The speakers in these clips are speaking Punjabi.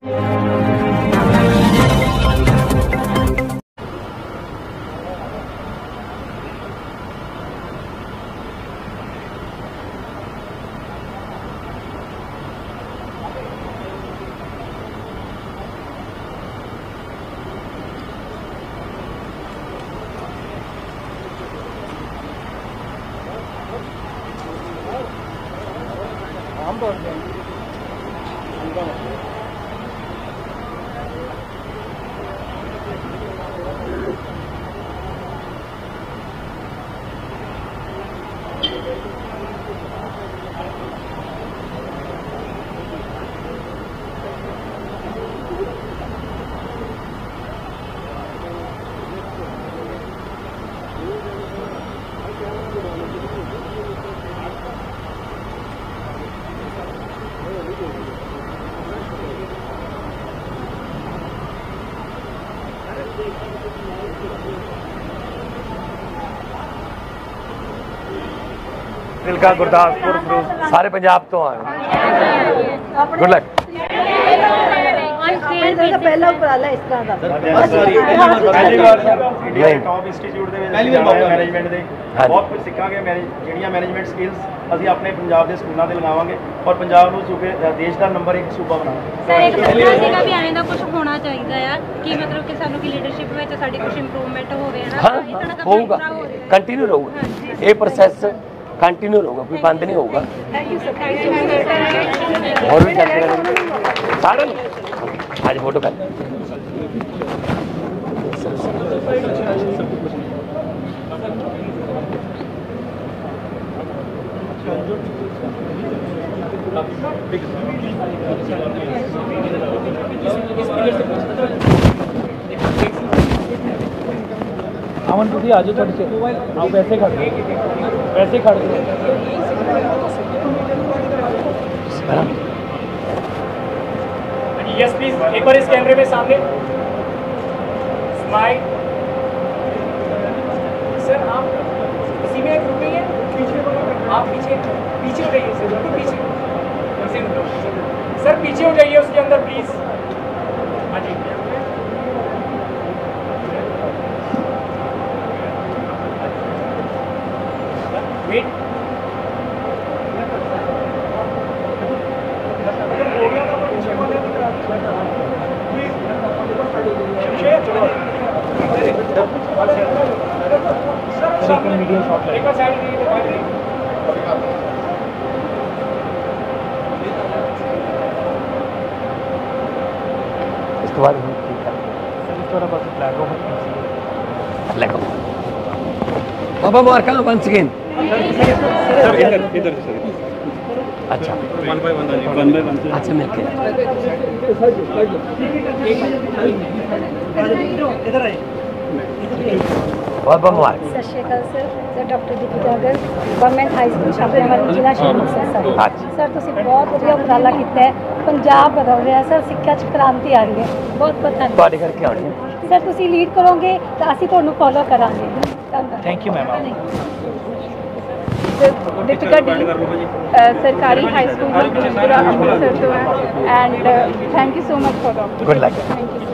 तिलका गुरदासपुर सारे पंजाब तो आए। Good luck. पहला उपराला इस तरह का टॉप इंस्टीट्यूट मैनेजमेंट ਦੇ ਬਹੁਤ ਕੁਝ ਸਿੱਖਾਂਗੇ। ਜਿਹੜੀਆਂ ਮੈਨੇਜਮੈਂਟ ਸਕਿੱਲਸ ਅਸੀਂ ਆਪਣੇ ਪੰਜਾਬ ਦੇ ਸਕੂਲਾਂ ਤੇ ਲਗਾਵਾਂਗੇ ਔਰ ਪੰਜਾਬ ਨੂੰ ਸੂਬੇ ਦੇਸ਼ ਦਾ ਨੰਬਰ 1 ਸੂਬਾ ਬਣਾਵਾਂਗੇ। ਸਰ ਇੱਕ ਸੁਪਨਾ ਸੀਗਾ ਵੀ ਐਵੇਂ ਦਾ ਕੁਝ ਹੋਣਾ ਚਾਹੀਦਾ ਆ ਕਿ ਮਤਲਬ ਕਿ ਸਾਨੂੰ ਕਿ ਲੀਡਰਸ਼ਿਪ ਵਿੱਚ ਸਾਡੀ ਕੁਝ ਇੰਪਰੂਵਮੈਂਟ ਹੋਵੇ ਨਾ। ਹੋਊਗਾ, ਕੰਟੀਨਿਊ ਰਹੂਗਾ ਇਹ ਪ੍ਰੋਸੈਸ, कंटिन्यू होगा, कोई बंद नहीं होगा। और भी चलते रहेंगे सारे आज फोटो कर अमन तुझी आज थोड़ी से आओ वैसे खड़ वैसे खड़ यस प्लीज एक बार इस कैमरे में सामने स्माइल। सर आप इसी में रुकेंगे, आप पीछे पीछे हो जाइए सर, बिल्कुल पीछे सर, पीछे हो जाइए उसके अंदर प्लीज। हाँ जी वेट मीडिया शॉट एक बार साइड इसके बाद थोड़ा बस फ्लैग बाबा मुबारक वंस अगेन। इधर अच्छा वन बाय वन अच्छा मिलके बहुत बहुत मुबारक। Sat Shri Akal sir doctor Deepika Garg government high school Chhapewali ਜ਼ਿਲ੍ਹਾ ਸ਼੍ਰੀ ਮੁਕਤਸਰ ਸਾਹਿਬ। ਸਰ ਤੁਸੀਂ ਬਹੁਤ ਵਧੀਆ ਉਪਰਾਲਾ ਕੀਤਾ ਹੈ, ਪੰਜਾਬ ਬਦਲ ਰਿਹਾ ਸਰ, ਸਿੱਖਿਆ 'ਚ ਕ੍ਰਾਂਤੀ ਆ ਰਹੀ ਹੈ। ਬਹੁਤ ਬਹੁਤ ਧੰਨਵਾਦ। ਤੁਹਾਡੇ ਕਰਕੇ ਆਉਣੀ ਹੈ ਸਰ ਤੁਸੀਂ ਲੀਡ ਕਰੋਗੇ ਤਾਂ ਅਸੀਂ ਤੁਹਾਨੂੰ ਫੋਲੋ ਕਰਾਂਗੇ। ਧੰਨਵਾਦ। Thank you ma'am. दीपिका डी सरकारी हाई स्कूल मकबूलपुरा अमृतसर तो है and thank you so much for the good luck. Thank you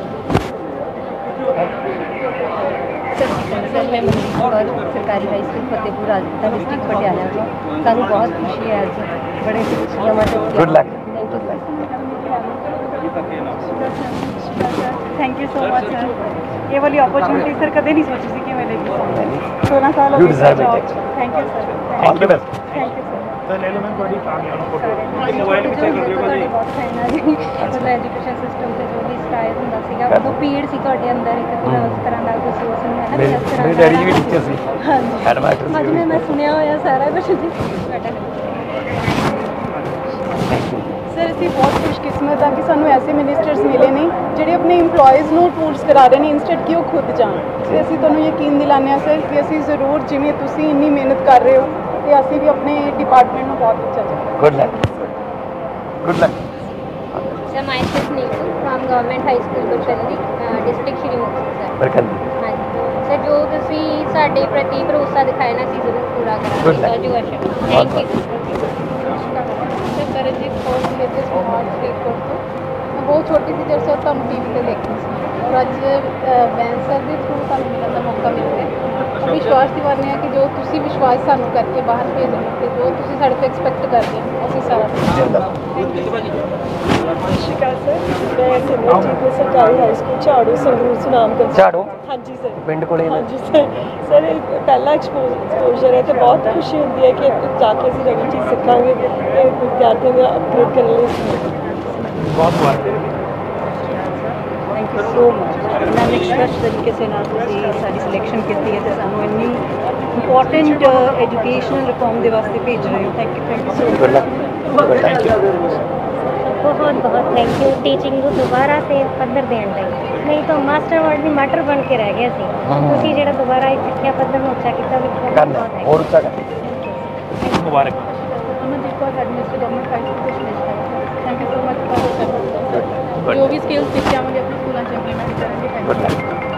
sir मैं मनदीप कौर सरकारी high school Fatehpur Rajputa district Patiala ਤੋਂ ਸਾਨੂੰ बहुत खुशी है आज बड़े good luck. Thank you thank you so much sir. ये वाली अपॉर्चुनिटी सर कदे नहीं सोची थी कि मिलेगी सामने 16 साल हो You गए deserve job. it. Thank you sir. All the best. Thank you sir. Sir ले लो मैम थोड़ी कामयाब फोटो मोबाइल भी चेक कर लियो भाजी। मतलब एजुकेशन सिस्टम ਤੇ ਜੋ ਵੀ ਸਟਾਈਲ ਹੁੰਦਾ ਸੀਗਾ ਉਦੋਂ ਪੀੜ ਸੀ ਤੁਹਾਡੇ ਅੰਦਰ ਇੱਕ ਤਰ੍ਹਾਂ ਉਸ ਤਰ੍ਹਾਂ ਦਾ ਕੁਝ ਸੋਚ ਨਹੀਂ ਹੈ ਨਾ ਇਸ ਤਰ੍ਹਾਂ ਮੇਰੇ ਡੈਡੀ ਵੀ ਟੀਚਰ ਸੀ। ਹਾਂਜੀ ਹੈਡਮਾਸਟਰ ਅੱਜ ਮੈਂ ਸੁਣਿਆ ਹੋਇਆ ਸਾਰਾ ਕੁਝ ਜੀ। ਸਰ ਅਸੀਂ ਬਹੁਤ ਖੁਸ਼ਕਿਸਮਤ ਹਾਂ ਕਿ ਸਾਨੂੰ ਐਸੇ ਮਿਨਿਸਟਰਸ ਮਿਲੇ ਨੇ ਜਿਹੜੇ ਆਪਣੇ EMPLOYEES ਨੂੰ ਟੂਰਸ ਕਰਾ ਰਹੇ ਨੇ ਇੰਸਟੈਡ ਕਿ ਉਹ ਖੁਦ ਜਾਣ। ਤੇ ਅਸੀਂ ਤੁਹਾਨੂੰ ਯਕੀਨ ਦਿਲਾਉਂਦੇ ਹਾਂ ਸਰ ਕਿ ਅਸੀਂ ਜ਼ਰੂਰ ਜਿਵੇਂ ਤੁਸੀਂ ਇੰਨੀ ਮਿਹਨਤ ਕਰ ਰਹੇ ਹੋ ਤੇ ਅਸੀਂ ਵੀ ਆਪਣੇ ਡਿਪਾਰਟਮੈਂਟ ਨੂੰ ਬਹੁਤ ਉੱਚਾ ਚੱਕਾਂਗੇ। Good luck good luck. Sir myself Neetu from government high school Gurchandi district Shri Muktsar. Barkandi हाँ जी सर जो ਤੁਸੀਂ ਸਾਡੇ ਪ੍ਰਤੀ ਭਰੋਸਾ ਦਿਖਾਇਆ ਨਾ ਅਸੀਂ ਜ਼ਰੂਰ ਪੂਰਾ Good luck. ਕਰਾਂਗੇ education. Thank you sir Karjit Kaur village smart Faridkot तो ਬਹੁਤ ਛੋਟੀ ਸੀ ਜਦੋਂ ਸਰ ਤੁਹਾਨੂੰ ਟੀਵੀ ਤੇ ਦੇਖੀ ਸੀ ਔਰ ਅੱਜ ਬੈਂਸ ਸਰ ਦੇ ਥਰੂ ਸਾਨੂੰ ਮਿਲਣ ਦਾ ਮੌਕਾ ਮਿਲ ਰਿਹਾ ਵਿਸ਼ਵਾਸ ਦਿਵਾਉਂਦੇ ਹਾਂ ਕਿ ਜੋ ਤੁਸੀਂ ਵਿਸ਼ਵਾਸ ਸਾਨੂੰ ਕਰਕੇ ਬਾਹਰ ਭੇਜਣਾ ਤੇ ਜੋ ਤੁਸੀਂ ਸਾਡੇ ਤੋਂ ਐਕਸਪੈਕਟ ਕਰਦੇ ਹੋ ਅਸੀਂ ਸਾਰਾ ਸਤਿ ਸ਼੍ਰੀ ਅਕਾਲ ਸਰ ਮੈਂ ਸਿਮਰਜੀਤ ਸਰਕਾਰੀ ਹਾਈ ਸਕੂਲ ਝਾੜੂ ਸੰਗਰੂਰ ਸੁਨਾਮ ਕਰ ਝਾੜੂ ਹਾਂਜੀ ਸਰ ਪਿੰਡ ਕੋਲੇ ਨੇ। ਹਾਂਜੀ ਸਰ ਇਹ ਪਹਿਲਾ ਐਕਸਪੋਜ਼ਰ ਹੈ ਤੇ ਬਹੁਤ ਖੁਸ਼ੀ ਹੁੰਦੀ ਹੈ ਕਿ ਇੱਥੇ ਜਾ ਕੇ ਅਸੀਂ ਨਵੀਂ ਚੀਜ਼ ਸਿੱਖਾਂਗੇ ਤੇ ਵਿਦਿਆਰਥੀਆਂ ਦਾ ਅਪਗ੍ਰੇਡ ਕਰਨ ਲਈ ਬਹੁਤ ਵਾਰ ਥੈਂਕ ਯੂ ਸੋ ਮਚ ਇੰਨਾ ਨਿਸ਼ਚਿਤ ਤਰੀਕੇ ਸੇ ਨਾਲ ਤੁਸੀਂ ਸਾਡੀ ਸਿਲੈਕਸ਼ਨ ਕੀਤੀ ਹੈ ਤੇ ਸਾਨੂੰ ਇੰਨੀ ਇੰਪੋਰਟੈਂਟ ਐਜੂਕੇਸ਼ਨਲ ਰਿਫਾਰਮ ਦੇ ਵਾਸਤੇ ਭੇਜ ਰਹੇ ਹੋ thank you so good luck thank you बहुत बहुत थैंक यू टीचिंग ਨੂੰ ਦੁਬਾਰਾ ਤੇ ਪੱਧਰ ਦੇਣ ਲਈ ਨਹੀਂ ਤਾਂ ਮਾਸਟਰ ਵਰਡ ਦੀ ਮਟਰ ਬਣ ਕੇ ਰਹਿ ਗਿਆ ਸੀ ਤੁਸੀਂ ਜਿਹੜਾ ਦੁਬਾਰਾ ਇਹ ਸਿੱਖਿਆ ਪੱਧਰ ਨੂੰ ਉੱਚਾ ਕੀਤਾ ਵੀ ਬਹੁਤ ਕਰਨਾ ਬਹੁਤ ਹੋਰ ਉੱਚਾ ਕਰ ਮੁਬਾਰਕ Amandeep Kaur administer government high school specialist thank you so much for Good. ਜੋ ਵੀ ਸਕਿੱਲਸ ਸਿੱਖਿਆਵਾਂਗੇ ਆਪਣੇ ਸਕੂਲਾਂ 'ਚ ਇੰਪਲੀਮੈਂਟ ਕਰਾਂਗੇ good luck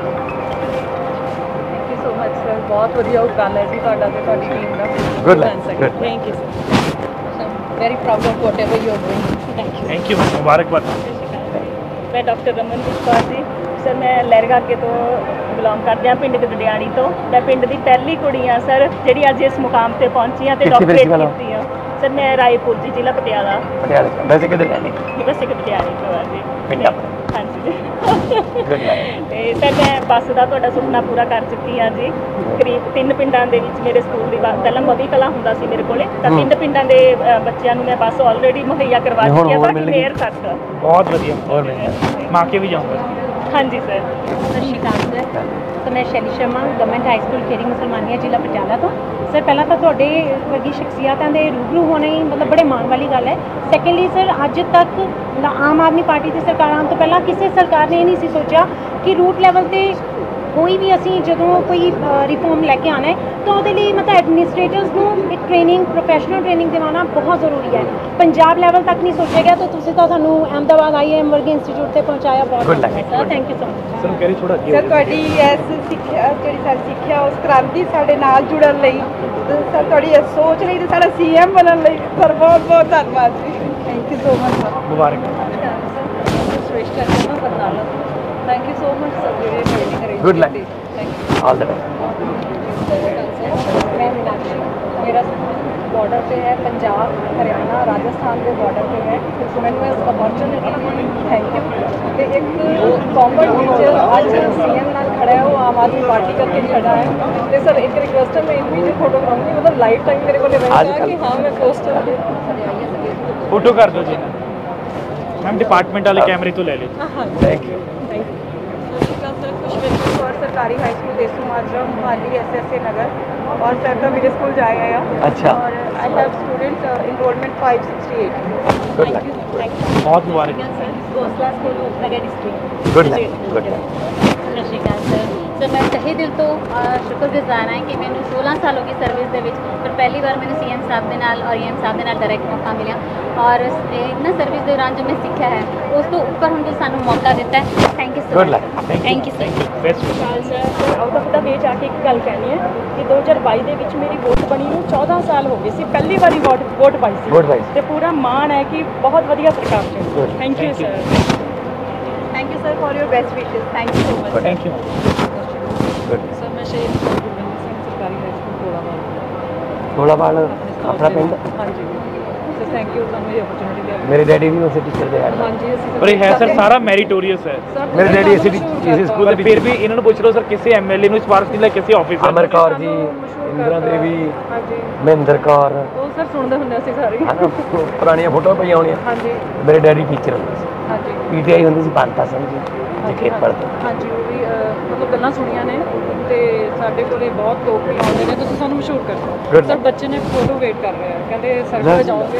thank you so much sir ਬਹੁਤ ਵਧੀਆ ਉਪਰਾਲਾ ਹੈ ਜੀ ਤੁਹਾਡਾ ਤੇ ਤੁਹਾਡੀ ਟੀਮ ਦਾ Good luck. Good. Thank you sir very proud of whatever you are doing thank you ਮੁਬਾਰਕਬਾਦ ਮੈਂ ਡਾਕਟਰ ਰਮਨਦੀਪ ਕੌਰ ਜੀ ਸਰ ਮੈਂ ਲਹਿਰਗਾ ਅੱਗੇ ਤੋਂ ਬਿਲੋਂਗ ਕਰਦੀ ਹਾਂ ਪਿੰਡ ਗਦੜਿਆਣੀ ਤੋਂ ਮੈਂ ਪਿੰਡ ਦੀ ਪਹਿਲੀ ਕੁੜੀ ਹਾਂ ਸਰ ਜਿਹੜੀ ਅੱਜ ਇਸ ਮੁਕਾਮ ਤੇ ਪਹੁੰਚੀ ਹਾਂ ਤੇ ਕਿੱਥੇ ਡਾਕਟਰੇਟ principal ਹੋ? ਕੀਤੀ ਹਾਂ ਸਰ ਮੈਂ ਰਾਏਪੁਰ ਜੀ ਜ਼ਿਲ੍ਹਾ ਪਟਿਆਲਾ ਪਟਿਆਲੇ ਤੋਂ। ਵੈਸੇ ਕਿੱਧਰ ਲੈਣੀ ਬਸ ਇੱਕ ਪਟਿਆਲੇ ਤੋਂ ਆ ਜੀ ਪਿੰਡ ਆਪਣਾ। ਹਾਂਜੀ ਗੁੱਡ ਲੱਕ ਤੇ ਸਰ ਮੈਂ ਬੱਸ ਦਾ ਤੁਹਾਡਾ ਸੁਪਨਾ ਪੂਰਾ ਕਰ ਚੁੱਕੀ ਹਾਂ ਜੀ ਕਰੀਬ 3 ਪਿੰਡਾਂ ਦੇ ਵਿੱਚ ਮੇਰੇ ਸਕੂਲ ਦੀ ਬੱਸ ਪਹਿਲਾਂ ਮੋਦੀ ਕਲਾ ਹੁੰਦਾ ਸੀ ਮੇਰੇ ਕੋਲੇ ਤਾਂ 3 ਪਿੰਡਾਂ ਦੇ ਬੱਚਿਆਂ ਨੂੰ ਮੈਂ ਬੱਸ ਆਲਰੇਡੀ ਮੁਹੱਈਆ ਕਰਵਾ ਹੁਣ ਚੁੱਕੀ ਹਾਂ ਹੋਰ ਤਾਂ ਮਿਲਣਗੇ। ਮੇਰ ਤੱਕ ਬਹੁਤ ਵਧੀਆ ਹੋਰ ਮਿਲਣਾ ਮਾਂ ਕੇ ਵੀ ਜਾਊਂਗਾ ਹਾਂਜੀ sir Sat Shri Akal sir so ਮੈਂ Shelly Sharma government high school Kheri Musalmania ਜ਼ਿਲ੍ਹਾ ਪਟਿਆਲਾ ਤੋਂ ਸਰ ਪਹਿਲਾਂ ਤਾਂ ਤੁਹਾਡੇ ਵਰਗੀ ਸ਼ਖਸੀਅਤਾਂ ਦੇ ਰੂਬਰੂ ਹੋਣਾ ਹੀ ਮਤਲਬ ਬੜੇ ਮਾਣ ਵਾਲੀ ਗੱਲ ਹੈ ਸੈਕੰਡਲੀ ਸਰ ਅੱਜ ਤੱਕ ਆਮ ਆਦਮੀ ਪਾਰਟੀ ਦੀ ਸਰਕਾਰ ਆਉਣ ਤੋਂ ਪਹਿਲਾਂ ਕਿਸੇ ਸਰਕਾਰ ਨੇ ਇਹ ਨਹੀਂ ਸੀ ਸੋਚਿਆ ਕਿ ਰੂਟ ਲੈਵਲ ਤੇ ਕੋਈ ਵੀ ਅਸੀਂ ਜਦੋਂ ਕੋਈ ਰਿਫਾਰਮ ਲੈ ਕੇ ਆਉਣਾ ਹੈ ਤਾਂ ਉਹਦੇ ਲਈ ਮਤਲਬ ਐਡਮਿਨਿਸਟ੍ਰੇਟਰਸ ਨੂੰ ਇੱਕ ਟ੍ਰੇਨਿੰਗ ਪ੍ਰੋਫੈਸ਼ਨਲ ਟ੍ਰੇਨਿੰਗ ਦਿਵਾਉਣਾ ਬਹੁਤ ਜ਼ਰੂਰੀ ਹੈ ਪੰਜਾਬ ਲੈਵਲ ਤੱਕ ਨਹੀਂ ਸੋਚਿਆ ਗਿਆ ਤਾਂ ਤੁਸੀਂ ਤਾਂ ਸਾਨੂੰ ਅਹਿਮਦਾਬਾਦ ਆਈਐਮ ਵਰਗੇ ਇੰਸਟੀਚਿਊਟ ਤੇ ਪਹੁੰਚਾਇਆ ਬਹੁਤ Good luck. Sir thank you so much sir ਕਹਿ ਰਹੀ ਥੋੜਾ ਅੱਗੇ ਸਰ ਤੁਹਾਡੀ ਇਸ ਸਿੱਖਿਆ ਜਿਹੜੀ ਸਾਡੀ ਸਿੱਖਿਆ ਉਸ ਕ੍ਰਾਂਤੀ ਸਾਡੇ ਨਾਲ ਜੁੜਨ ਲਈ ਸਰ ਤੁਹਾਡੀ ਇਸ ਸੋਚ ਲਈ ਤੇ ਸਾਡਾ ਸੀਐਮ ਬਣਨ ਲਈ ਸਰ ਬਹੁਤ ਬਹੁਤ ਧੰਨਵਾਦ ਜੀ thank you so much sir ਮੁਬਾਰਕ ਸ੍ਰੇਸ਼ਟ ਕਰਨਾ Barnala thank you so much sir ਜਿਹੜੇ training arrange Good luck. Thank all the best मैं मीनाक्षी मेरा बॉर्डर पे है पंजाब हरियाणा राजस्थान के बॉर्डर पे है तो मैंने अपॉर्चुनिटी थैंक यू तो एक कॉमन टीचर आज सीएम नाल खड़ा है वो आम आदमी पार्टी करके खड़ा है तो सर एक रिक्वेस्ट है मैं इनकी फोटो बनाऊंगी मतलब लाइफ टाइम मेरे को रहता है कि हाँ मैं पोस्ट ਫੋਟੋ ਕਰ ਦਿਓ ਜੀ ਮੈਮ ਡਿਪਾर्टमेंट वाले कैमरे तो ले ले हाँ thank you sir Khushwinder Kaur सरकारी high school Desu Majra Mohali SSA नगर और सर का मेरे स्कूल जाया गया अच्छा। और I have student enrolment 568 good luck बहुत मुबारक घोसला स्कूल उपनगर district good luck good luck Sat Shri Akal sir ਮੈਂ ਤਹਿ ਦਿਲ ਤੋਂ ਸ਼ੁਕਰਗੁਜ਼ਾਰ ਹਾਂ ਕਿ ਮੈਨੂੰ 16 ਸਾਲੋਂ ਦੀ ਸਰਵਿਸ ਦੇ ਵਿੱਚ ਪਰ ਪਹਿਲੀ ਵਾਰ ਮੈਨੂੰ ਸੀਐਮ ਸਾਹਿਬ ਦੇ ਨਾਲ ਔਰ ਈਐਮ ਸਾਹਿਬ ਦੇ ਨਾਲ ਡਾਇਰੈਕਟ ਮੌਕਾ ਮਿਲਿਆ ਔਰ ਇਹਨਾਂ ਸਰਵਿਸ ਦੇ ਦੌਰਾਨ ਜੋ ਮੈਂ ਸਿੱਖਿਆ ਹੈ ਉਸ ਤੋਂ ਉੱਪਰ ਹੁਣ ਜੋ ਸਾਨੂੰ ਮੌਕਾ ਦਿੱਤਾ ਹੈ thank you so Good much luck. Thank you sir best ਸਾਲ sir out of the way ਜਾ ਕੇ ਇੱਕ ਗੱਲ ਕਹਿਣੀ ਹੈ ਕਿ 2022 ਦੇ ਵਿੱਚ ਮੇਰੀ ਵੋਟ ਬਣੀ ਨੂੰ 14 ਸਾਲ ਹੋ ਗਏ ਸੀ ਪਹਿਲੀ ਵਾਰੀ ਵੋਟ ਪਾਈ ਸੀ Vote ਪਾਈ ਸੀ। ਤੇ ਪੂਰਾ ਮਾਣ ਹੈ ਕਿ ਬਹੁਤ ਵਧੀਆ ਸਰਕਾਰ ਚ Good. Thank you Thank you. Sir thank you sir for your best wishes thank you so much thank you good sir ਮੈਂ ਸ਼ੇਰ ਗੁਰਬਿੰਦਰ ਸਿੰਘ ਸਰਕਾਰੀ ਹਾਈ ਸਕੂਲ ਕੋਲਾਵਾਲ ਥੋੜਾ ਬਾਲ ਆਪਣਾ ਪਿੰਡ ਹਾਂਜੀ ਸਰ ਥੈਂਕ ਯੂ ਤੁਹਾਨੂੰ ਇਹ ਓਪਰਚੁਨਿਟੀ ਦਿੱਤੀ ਮੇਰੇ ਡੈਡੀ ਵੀ ਉਸੇ ਟੀਚਰ ਦੇ ਹੈਡ ਹਾਂਜੀ ਅਸੀਂ पर ये है सर सारा मेरिटोरियस है ਮੇਰੇ ਡੈਡੀ ਇਸੇ ਸਕੂਲ पर ਦੇ फिर भी इन्होंने पूछ लो सर किसी एमएलए ਨੂੰ ਸਿਫਾਰਿਸ਼ ਨਹੀਂ ਲੈ ਕਿਸੇ ਆਫਿਸਰ ਅਮਰ ਕੌਰ ਜੀ ਇੰਦਰਾ ਦੇਵੀ ਹਾਂਜੀ ਮਹਿੰਦਰ ਕੌਰ ਉਹ ਸਰ ਸੁਣਦੇ ਹੁੰਦੇ ਸੀ ਸਾਰੇ ਹਨਾ ਪੁਰਾਣੀਆਂ ਫੋਟੋ ਪਈਆਂ ਹੋਣੀਆਂ ਹਾਂਜੀ ਮੇਰੇ ਡੈਡੀ ਟੀਚਰ ਹੁੰਦੇ ਸੀ ਹਾਂਜੀ ਪੀਟੀਆਈ ਹੁੰਦੀ ਸੀ ਪਾਂਤਾ ਸਿੰਘ ਜੀ ਜਿੱਥੇ ਪੜ੍ਹਦੇ ਹਾਂਜੀ ਉਹ ਵੀ ਮਤਲਬ ਗੱਲਾਂ ਸੁਣੀਆਂ ਨੇ ਤੇ ਸਾਡੇ ਕੋਲੇ ਬਹੁਤ ਲੋਕ ਵੀ ਆਉਂਦੇ ਨੇ ਤੁਸੀਂ ਸਾਨੂੰ ਮਸ਼ਹੂਰ ਕਰ Good. ਸਰ ਬੱਚੇ ਨੇ ਫੋਟੋ ਵੇਟ ਕਰ ਰਹੇ ਆ ਕਹਿੰਦੇ ਸਰ ਕੋਲ ਜਾਓਗੇ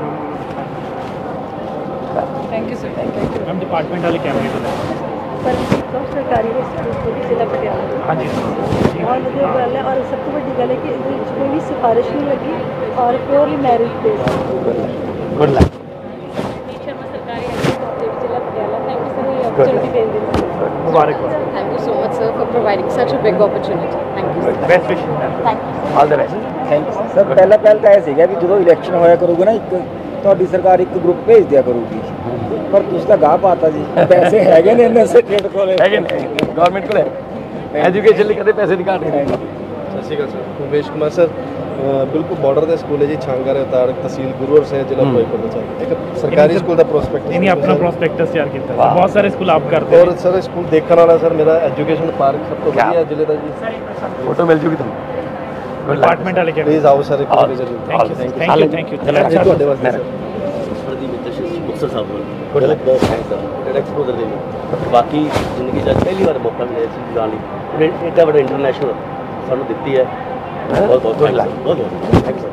thank you sir thank you ma'am department वाले कैमरे तो ले ਸਰ ਸਰਕਾਰੀ ਸਕੂਲ ਜ਼ਿਲ੍ਹਾ ਪਟਿਆਲਾ हाँ जी ਬਹੁਤ ਵਧੀਆ ਗੱਲ ਹੈ ਔਰ ਸਭ ਤੋਂ ਵੱਡੀ ਗੱਲ ਹੈ ਕਿ ਇਹਦੇ ਵਿੱਚ ਕੋਈ ਵੀ ਸਿਫਾਰਿਸ਼ ਨਹੀਂ ਲੱਗੀ ਔਰ purely merit based good luck Sharma ਸਰਕਾਰੀ ਜ਼ਿਲ੍ਹਾ ਪਟਿਆਲਾ ਥੈਂਕ ਯੂ ਸਰ ਇਹ opportunity ਦੇਣ ਦੇ ਲਈ मुबारक Thank you so much, sir, for providing such a big opportunity. Thank you. Best wish all the best thank you sir ਪਹਿਲਾ ਤਾਂ ਇਹ ਸੀਗਾ ਵੀ ਜਦੋਂ ਇਲੈਕਸ਼ਨ ਹੋਇਆ ਕਰੂਗਾ ਨਾ ਇੱਕ ਤੁਹਾਡੀ ਸਰਕਾਰ ਇੱਕ ਗਰੁੱਪ ਭੇਜ ਦਿਆ ਕਰੂਗੀ, ਪਰ ਤੁਸੀਂ ਤਾਂ ਗਾਹ ਪਾਤਾ ਜੀ। ਪੈਸੇ ਹੈਗੇ ਨੇ ਇੰਸਟੀਚਿਊਟ ਕੋਲੇ, ਹੈਗੇ ਨੇ ਗਵਰਨਮੈਂਟ ਕੋਲ ਐਜੂਕੇਸ਼ਨ ਲਈ ਕਦੇ ਪੈਸੇ ਨਹੀਂ ਘਾਟੇ ਨੇ। Sat Shri Akal sir, Umesh Kumar sir. ਬਿਲਕੁਲ ਬਾਰਡਰ ਦੇ ਸਕੂਲ ਹੈ ਜੀ, ਛਾਂਗਾ ਰਤਾੜ, ਤਹਿਸੀਲ ਗੁਰੂ ਹਰ ਸਾਹਿਬ, ਜ਼ਿਲ੍ਹਾ ਫਿਰੋਜ਼ਪੁਰ ਦਾ ਸਰ। ਇੱਕ ਸਰਕਾਰੀ ਸਕੂਲ ਦਾ ਪ੍ਰੋਸਪੈਕਟ ਨਹੀਂ ਆਪਣਾ ਪ੍ਰੋਸਪੈਕਟਸ ਤਿਆਰ ਕੀਤਾ ਹੈ, ਬਹੁਤ ਸਾਰੇ ਸਕੂਲ ਆਪ ਕਰਦੇ ਔਰ ਸਰ ਸਕੂਲ ਦੇਖਣ ਵਾਲਾ ਸਰ ਮੇਰਾ ਐਜੂਕੇਸ਼ਨ ਪਾਰਕ ਸਭ ਤੋਂ ਵਧੀਆ ਜ਼ਿਲ੍ਹੇ ਦਾ ਜੀ। ਫੋਟੋ ਮਿਲ ਜੂਗੀ ਤੁਹਾਨੂੰ ਡਿਪਾਰਟਮੈਂਟ ਵਾਲੇ ਕਹਿੰਦੇ ਪਲੀਜ਼ ਆਓ ਸਰ ਇੱਕ ਵਾਰ ਜ਼ਰੂਰ। ਥੈਂਕ ਯੂ ਥੈਂਕ ਯੂ ਤੁਹਾਡੇ ਵਾਸਤੇ ਸਰ ਮੁਕਤਸਰ ਸਾਹਿਬ ਨੂੰ ਬਹੁਤ ਥੈਂਕ ਸਰ, ਜਿਹੜਾ ਐਕਸਪੋਜ਼ਰ ਦੇ ਲਈ ਬਾਕੀ ਜ਼ਿੰਦਗੀ ਦਾ ਪਹਿਲੀ ਵਾਰ ਮੌਕਾ ਮਿਲਿਆ ਸੀ ਜਾਣ ਲਈ, ਇੱਡਾ ਵੱਡਾ ਇੰਟਰਨੈਸ਼ਨਲ ਸਾਨੂੰ ਦਿੱਤੀ ਹੈ। ਬਹੁਤ ਬਹੁਤ ਬਹੁਤ ਬਹੁਤ thank sir.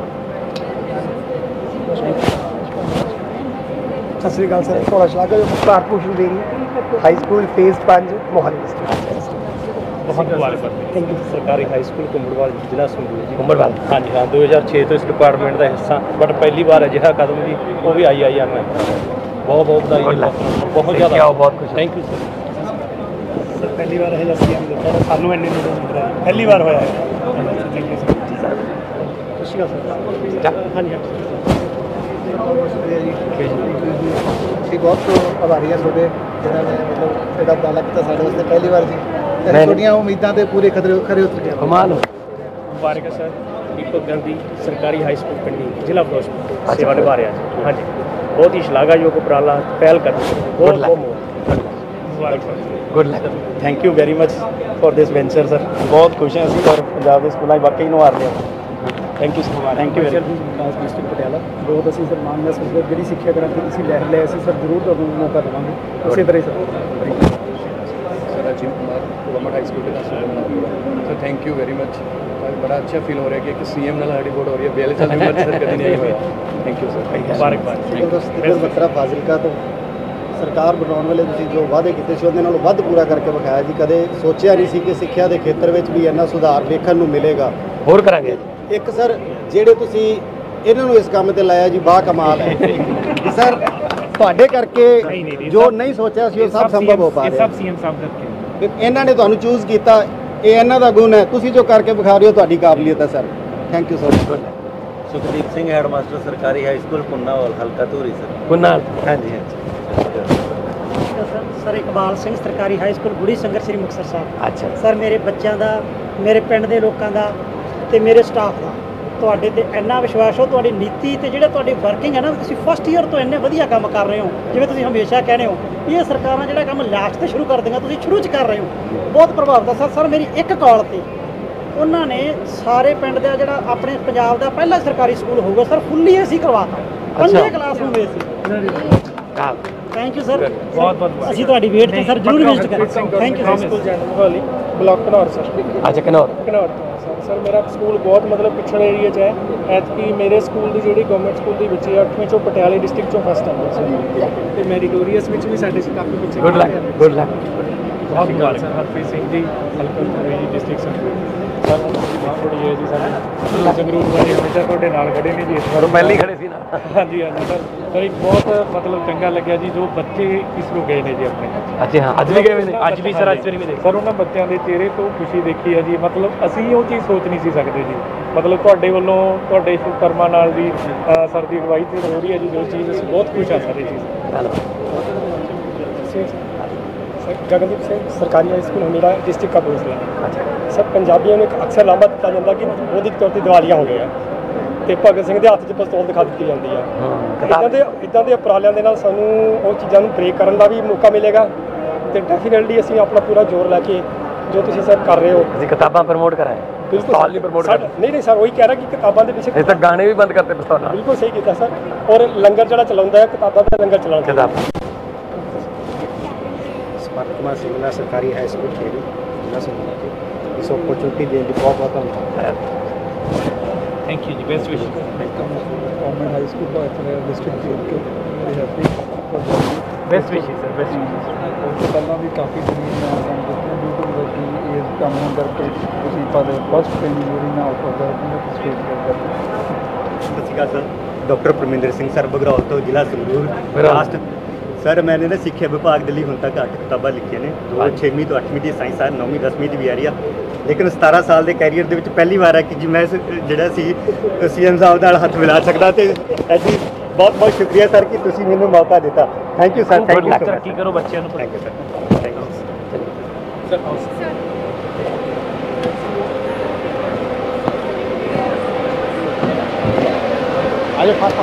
Sat Shri Akal sir, ਤੁਹਾਡਾ ਸ਼ਲਾਘਾ ਜੋ Mukhtar Bhushan Beri high school phase 5 Mohali district. ਬਹੁਤ ਮੁਬਾਰਕ ਥੈਂਕ ਯੂ। ਸਰਕਾਰੀ ਹਾਈ ਸਕੂਲ ਕੁੰਬੜਵਾਲ ਜ਼ਿਲ੍ਹਾ ਸੰਗਰੂਰ ਜੀ। ਕੁੰਬੜਵਾਲ ਹਾਂਜੀ ਹਾਂ, 2006 ਤੋਂ ਇਸ ਡਿਪਾਰਟਮੈਂਟ ਦਾ ਹਿੱਸਾ, ਬਟ ਪਹਿਲੀ ਵਾਰ ਅਜਿਹਾ ਕਦਮ ਜੀ ਉਹ ਵੀ IIM ਹੈ। ਬਹੁਤ ਬਹੁਤ ਵਧਾਈ, ਬਹੁਤ ਜ਼ਿਆਦਾ ਬਹੁਤ ਖੁਸ਼। Thank you sir. ਸਰ ਪਹਿਲੀ ਵਾਰ ਇਹ ਸੀਐਮ ਦਿੱਤਾ, ਸਾਨੂੰ ਇੰਨੇ ਨੋਟਿਸ ਮਿਲ ਰਿਹਾ ਪਹਿਲੀ ਵਾਰ ਹੋਇਆ ਹੈ। Thank you sir. Sat Shri Akal sir. ਹਾਂਜੀ ਅਸੀਂ ਬਹੁਤ ਆਭਾਰੀ ਹਾਂ ਤੁਹਾਡੇ, ਜਿਨ੍ਹਾਂ ਨੇ ਮਤਲਬ ਇਹਦਾ ਉਪਰਾਲਾ ਕੀਤਾ ਸਾਡੇ ਵਾਸਤੇ ਪਹਿਲੀ ਵਾਰ ਜੀ। ਤੇ ਤੁਹਾਡੀਆਂ ਉਮੀਦਾਂ ਤੇ ਪੂਰੇ ਖਰੇ ਉਤਰ ਗਏ। ਕਮਾਲ ਮੁਬਾਰਕ ਹੈ ਸਰ। ਦੀਪਕ ਗਾਂਧੀ ਸਰਕਾਰੀ ਹਾਈ ਸਕੂਲ ਪਿੰਡੀ, ਜ਼ਿਲ੍ਹਾ ਫਿਰੋਜ਼ਪੁਰ ਸੇਵਾ ਨਿਭਾ ਰਿਹਾ ਜੀ। ਹਾਂਜੀ, ਬਹੁਤ ਹੀ ਸ਼ਲਾਘਾਯੋਗ ਉਪਰਾਲਾ, ਪਹਿਲ ਕਦਮ, ਬਹੁਤ ਬਹੁਤ ਮੁਬਾਰਕ sir. Good luck. Thank you very much for this venture sir. ਬਹੁਤ ਖੁਸ਼ ਹਾਂ ਅਸੀਂ, ਔਰ ਪੰਜਾਬ ਦੇ ਸਕੂਲਾਂ 'ਚ ਵਾਕਈ ਨੂੰ ਹਾਰ ਲਿਆ। Thank you so much. Thank you very Vikas district Patiala. ਬਹੁਤ ਅਸੀਂ ਸਰ ਮਾਨ ਮਹਿਸੂਸ ਕਰਦੇ, ਜਿਹੜੀ ਸਿੱਖਿਆ ਕਰਾਂਗੇ ਤੁਸੀਂ ਲੈ ਲਿਆ, ਅਸੀਂ ਸਰ ਜ਼ਰੂਰ ਤੁਹਾਨੂੰ ਮੌਕਾ ਦੇਵਾਂਗੇ ਉਸੇ ਤਰ੍ਹਾਂ ਹੀ sir. Sir Azeem Kumar, government high school के sir. Thank you very much. बड़ा अच्छा फील हो रहा है कि CM ਨਾਲ ਸਾਡੀ ਵੋਟ ਹੋ ਰਹੀ ਹੈ। बेल साल में सर कभी नहीं होया। Thank you sir. ਮੁਬਾਰਕਬਾਦ। ਬੱਤਰਾ ਫਾਜ਼ਿਲਕਾ ਤੋਂ ਸਰਕਾਰ ਬਣਾਉਣ ਵੇਲੇ ਤੁਸੀਂ ਜੋ ਵਾਅਦੇ ਕੀਤੇ ਸੀ ਉਹਦੇ ਨਾਲੋਂ ਵੱਧ ਪੂਰਾ ਕਰਕੇ ਵਿਖਾਇਆ ਜੀ। ਕਦੇ ਸੋਚਿਆ ਨਹੀਂ ਸੀ ਕਿ ਸਿੱਖਿਆ ਦੇ ਖੇਤਰ ਵਿੱਚ ਵੀ ਇੰਨਾ ਸੁਧਾਰ ਵੇਖਣ ਨੂੰ ਮਿਲੇਗਾ। ਹੋਰ ਕਰਾਂਗੇ। ਇੱਕ ਸਰ ਜਿਹੜੇ ਤੁਸੀਂ ਇਹਨਾਂ ਨੂੰ ਇਸ ਕੰਮ ਤੇ ਲਾਇਆ ਜੀ, ਬਾ ਕਮਾਲ ਹੈ ਸਰ। ਤੁਹਾਡੇ ਕਰਕੇ ਜੋ ਨਹੀਂ ਸੋਚਿਆ ਸੀ ਉਹ ਸਭ ਸੰਭਵ ਹੋ ਪਾ ਰਿਹਾ। ਸਭ CM ਸਾਹਿਬ ਕਰਕੇ ਇਹਨਾਂ ਨੇ ਤੁਹਾਨੂੰ ਚੂਜ਼ ਕੀਤਾ, ਇਹ ਇਹਨਾਂ ਦਾ ਗੁਣ ਹੈ। ਤੁਸੀਂ ਜੋ ਕਰਕੇ ਵਿਖਾ ਰਹੇ ਹੋ ਤੁਹਾਡੀ ਕਾਬਲੀਅਤ ਹੈ sir. Thank you so much. Sukhdeep Singh headmaster ਸਰਕਾਰੀ ਹਾਈ ਸਕੂਲ ਪੁੰਨਾਵਾਲ, ਹਲਕਾ ਧੂਰੀ ਸਰ। ਕੁਨਾਲ ਹਾਂਜੀ ਹਾਂਜੀ। ਸਰ ਇਕਬਾਲ ਸਿੰਘ ਸਰਕਾਰੀ ਹਾਈ ਸਕੂਲ ਬੁੜੀ ਸੰਗਰ ਸ੍ਰੀ ਮੁਕਤਸਰ ਸਾਹਿਬ। ਅੱਛਾ ਸਰ ਮੇਰੇ ਬੱਚਿਆਂ ਦਾ, ਮੇਰੇ ਪਿੰਡ ਦੇ ਲੋਕਾਂ ਦਾ ਤੇ ਮੇਰੇ ਸਟਾਫ ਦਾ ਤੁਹਾਡੇ ਤੇ ਇੰਨਾ ਵਿਸ਼ਵਾਸ ਹੋ, ਤੁਹਾਡੀ ਨੀਤੀ ਤੇ ਜਿਹੜਾ ਤੁਹਾਡੀ ਵਰਕਿੰਗ ਹੈ ਨਾ, ਤੁਸੀਂ ਫਸਟ ਈਅਰ ਤੋਂ ਇੰਨੇ ਵਧੀਆ ਕੰਮ ਕਰ ਰਹੇ ਹੋ। ਜਿਵੇਂ ਤੁਸੀਂ ਹਮੇਸ਼ਾ ਕਹਿੰਦੇ ਹੋ ਇਹ ਸਰਕਾਰਾਂ ਜਿਹੜਾ ਕੰਮ ਲਾਸਟ ਤੇ ਸ਼ੁਰੂ ਕਰ ਦਿੰਦੀਆਂ, ਤੁਸੀਂ ਸ਼ੁਰੂ 'ਚ ਕਰ ਰਹੇ ਹੋ। ਬਹੁਤ ਪ੍ਰਭਾਵਿਤ ਹੈ ਸਰ। ਮੇਰੀ ਇੱਕ ਕਾਲ ਤੇ ਉਹਨਾਂ ਨੇ ਸਾਰੇ ਪਿੰਡ ਦਾ ਜਿਹੜਾ ਆਪਣੇ ਪੰਜਾਬ ਦਾ ਪਹਿਲਾ ਸਰਕਾਰੀ ਸਕੂਲ ਹੋਊਗਾ ਸਰ, ਫੁੱਲੀ ਏਸੀ ਕਰਵਾਤਾ। 5 classroom AC. Thank you sir. ਬਹੁਤ ਬਹੁਤ ਅਸੀਂ ਤੁਹਾਡੀ ਵੇਟ ਤੇ ਸਰ ਜ਼ਰੂਰ ਵਿਜ਼ਿਟ ਕਰਾਂਗੇ। Thank you sir. School Jain Mohali block Ghanaur sir. ਅੱਛਾ ਕਨੌਰ ਘਨੌਰ ਤੋਂ ਸਰ ਮੇਰਾ ਸਕੂਲ ਬਹੁਤ ਮਤਲਬ ਪਿਛੜੇ ਏਰੀਆ 'ਚ ਹੈ। ਐਤਕੀ ਮੇਰੇ ਸਕੂਲ ਦੀ ਜਿਹੜੀ ਗਵਰਨਮੈਂਟ ਸਕੂਲ ਦੇ ਬੱਚੇ 8ਵੀਂ 'ਚੋਂ ਪਟਿਆਲੇ ਡਿਸਟ੍ਰਿਕਟ 'ਚੋਂ ਫਸਟ ਆਉਂਦੇ ਸੀ ਤੇ ਮੈਰੀਟੋਰੀਅਸ ਵਿੱਚ ਵੀ ਸਾਡੇ ਕਾਫੀ ਬੱਚੇ। Good luck good luck. ਬਹੁਤ ਮੁਬਾਰਕ ਸਰ। ਹਰਪ੍ਰੀਤ ਸਿੰਘ ਜੀ, ਹਲਕਾ ਧੂਰੀ ਜੀ, ਡਿਸਟ੍ਰਿਕਟ ਸੰਗਰੂਰ ਸਰ। ਥੋੜੀ ਹੈ ਜੀ ਸਾਡੇ ਸੰਗਰੂਰ ਵਾਲੇ ਹਮੇਸ਼ਾ ਤੁਹਾਡੇ ਨਾਲ ਖੜੇ ਨੇ ਜੀ। ਇਸ ਵਾਰ ਪਹਿਲੇ ਹੀ ਖੜੇ ਸੀ ਨਾ। ਹਾਂਜੀ ਹਾਂਜੀ ਸਰ। ਸਰ ਇੱਕ ਬਹੁਤ ਮਤਲਬ ਚੰਗਾ ਲੱਗਿਆ ਜੀ ਜੋ ਬੱਚੇ ਇਸ ਨੂੰ ਗਏ ਨੇ ਜੀ ਆਪਣੇ। ਅੱਛਾ ਹਾਂ, ਅੱਜ ਵੀ ਗਏ ਹੋਏ ਨੇ। ਅੱਜ ਵੀ ਸਰ, ਅੱਜ ਵੀ ਦੇਖੇ ਸਰ। ਉਹਨਾਂ ਬੱਚਿਆਂ ਦੇ ਚਿਹਰੇ ਤੋਂ ਖੁਸ਼ੀ ਦੇਖੀ ਹੈ ਜੀ। ਮਤਲਬ ਅਸੀਂ ਉਹ ਚੀਜ਼ ਸੋਚ ਨਹੀਂ ਸੀ ਸਕਦੇ ਜੀ। ਮਤਲਬ ਤੁਹਾਡੇ ਵੱਲੋਂ, ਤੁਹਾਡੇ ਸ਼ੁਭਕਰਮਾਂ ਨਾਲ ਵੀ ਸਰ ਦੀ ਅਗਵਾਈ ਤੇ ਹੋ ਰਹੀ ਹੈ ਜੀ ਜੋ ਚੀਜ਼, ਅਸੀਂ ਬਹੁਤ ਖੁਸ਼ ਹਾਂ ਸਰ ਇਹ ਚੀਜ਼। ਸਰ ਗਗਨਦੀਪ ਸਿੰਘ ਸਰਕਾਰੀ high school Hamira district Kapurthala. Sir ਪੰਜਾਬੀਆਂ ਨੂੰ ਇੱਕ ਅਕਸਰ ਲਾਂਭਾ ਦਿੱਤਾ ਜਾਂਦਾ ਕਿ ਉਹਦੀ ਤੌਰ ਤੇ ਦੀਵਾਲੀਆਂ ਹੋ ਗਈਆਂ ਤੇ ਭਗਤ ਸਿੰਘ ਦੇ ਹੱਥ 'ਚ ਪਿਸਤੌਲ ਦਿਖਾ ਦਿੱਤੀ ਜਾਂਦੀ ਆ। ਇੱਦਾਂ ਦੇ ਉਪਰਾਲਿਆਂ ਦੇ ਨਾਲ ਸਾਨੂੰ ਉਹ ਚੀਜ਼ਾਂ ਨੂੰ ਬ੍ਰੇਕ ਕਰਨ ਦਾ ਵੀ ਮੌਕਾ ਮਿਲੇਗਾ ਤੇ ਡੈਫੀਨੇਟਲੀ ਅਸੀਂ ਆਪਣਾ ਪੂਰਾ ਜ਼ੋਰ ਲਾ ਕੇ ਜੋ ਤੁਸੀਂ ਸਰ ਕਰ ਰਹੇ ਹੋ। ਅਸੀਂ ਕਿਤਾਬਾਂ ਪ੍ਰਮੋਟ ਕਰਾਏ। ਬਿਲਕੁਲ ਨਹੀਂ ਪ੍ਰਮੋਟ ਕਰ। ਨਹੀਂ ਸਰ, ਉਹੀ ਕਹਿ ਰਿਹਾ ਕਿ ਕਿਤਾਬਾਂ ਦੇ ਪਿੱਛੇ ਇਹ ਤਾਂ ਗਾਣੇ ਵੀ ਬੰਦ ਕਰਤੇ ਪਿਸਤੌਲ ਨਾਲ। ਬਿਲਕੁਲ ਸਹੀ ਕੀਤਾ ਸਰ। ਔਰ ਲੰਗਰ ਜਿਹੜਾ ਚਲਾਉਂਦਾ ਹੈ, ਕਿਤਾਬਾਂ ਦਾ ਲੰਗਰ ਚਲਾਉਂਦਾ। ਕਿਤਾਬ ਸਪਾਰਕ ਕੁਮਾਰ ਸਿੰਘਲਾ ਸਰਕਾਰੀ ਹਾਈ ਸਕੂਲ ਖੇੜੀ, ਜ਼ਿਲ੍ਹਾ ਸੰਗਰੂਰ। ਇਸ ਓਪਰਚੁਨਿਟੀ ਦੇਣ ਲਈ ਬਹੁਤ ਬਹੁਤ ਧੰਨਵਾਦ। ਥੈਂਕ ਯੂ ਜੀ। Best wish. Government high school district very happy. Best wish sir. Best wish. ਪਹਿਲਾਂ ਵੀ ਕਾਫੀ ਜ਼ਮੀਨ ਸਾਨੂੰ ਦਿੱਤੀਆਂ YouTube ਵਰਗੀ ਇਸ ਕੰਮ ਹੋਣ ਕਰਕੇ ਤੁਸੀਂ ਪਾਦੇ ਫਸਟ ਟ੍ਰੇਨਿੰਗ ਜਿਹੜੀ ਨਾ ਆਫਰ ਦਾ ਸਟੇਜ ਕਰਦੇ। Sat Shri Akal sir. Doctor Parminder Singh sir, Bagraul ਤੋਂ, ਜ਼ਿਲ੍ਹਾ ਸੰਗਰੂਰ। ਲਾਸਟ ਸਰ ਮੈंने ना ਸਿੱਖਿਆ ਵਿਭਾਗ ਦੇ ਲਈ ਹੁਣ ਤੱਕ 8 ਕਿਤਾਬਾਂ ਲਿਖੀਆਂ ਨੇ। 6ਵੀਂ ਤੋਂ 8ਵੀਂ ਦੀ ਸਾਇੰਸ ਆ, 9ਵੀਂ 10ਵੀਂ ਦੀ ਵੀ ਆ ਰਹੀ ਆ। ਲੇਕਿਨ 17 ਸਾਲ ਦੇ ਕੈਰੀਅਰ ਦੇ ਵਿੱਚ ਪਹਿਲੀ ਵਾਰ ਹੈ ਕਿ ਜੀ ਮੈਂ ਜਿਹੜਾ ਸੀ CM ਸਾਹਿਬ ਨਾਲ ਹੱਥ ਮਿਲਾ ਸਕਦਾ ਤੇ ਐਸੀ बहुत बहुत शुक्रिया सर कि तुसी मैंने मौका दिता। Thank you sir, thank you so तरक्की करो बच्चों को। Thank you sir, thank you आगे फास्ट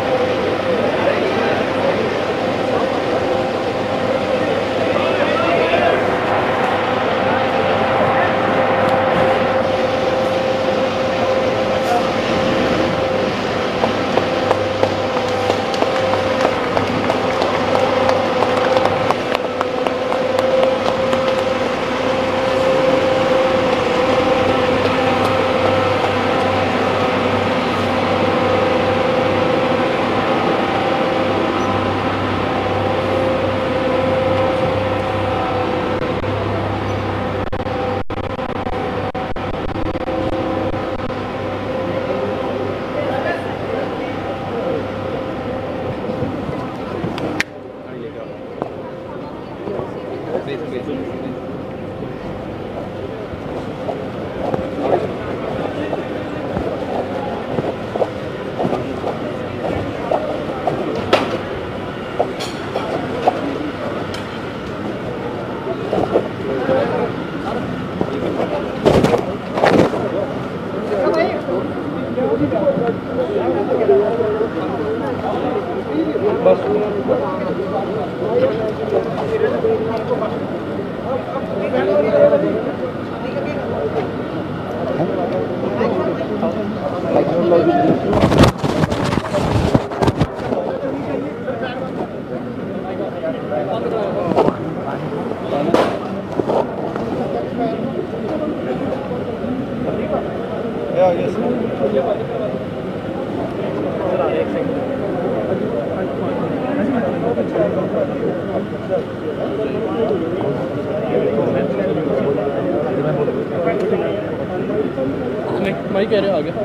मैं कह रहे हो आगे।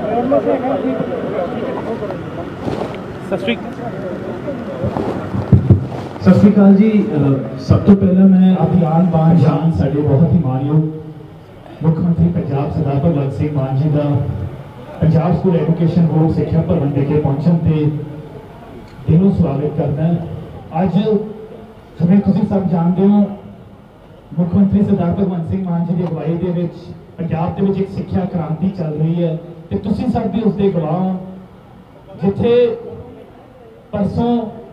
सत श्री अकाल जी। सब तो पहले मैं अभियान बांझान साढ़े बहुत ही मानयोग मुख्यमंत्री पंजाब सरदार भगवंत सिंह मान जी का Punjab school education board Shiksha Bhawan विखे पहुंचने से दिलों स्वागत करना। अज जिवें तुसीं सब जानते हो मुख्यमंत्री सरदार भगवंत सिंह मान जी की अगवाई के पंजाब के एक सिक्ख्या क्रांति चल रही है तो तुसीं सब भी उसके गवाह हो। जिथे परसों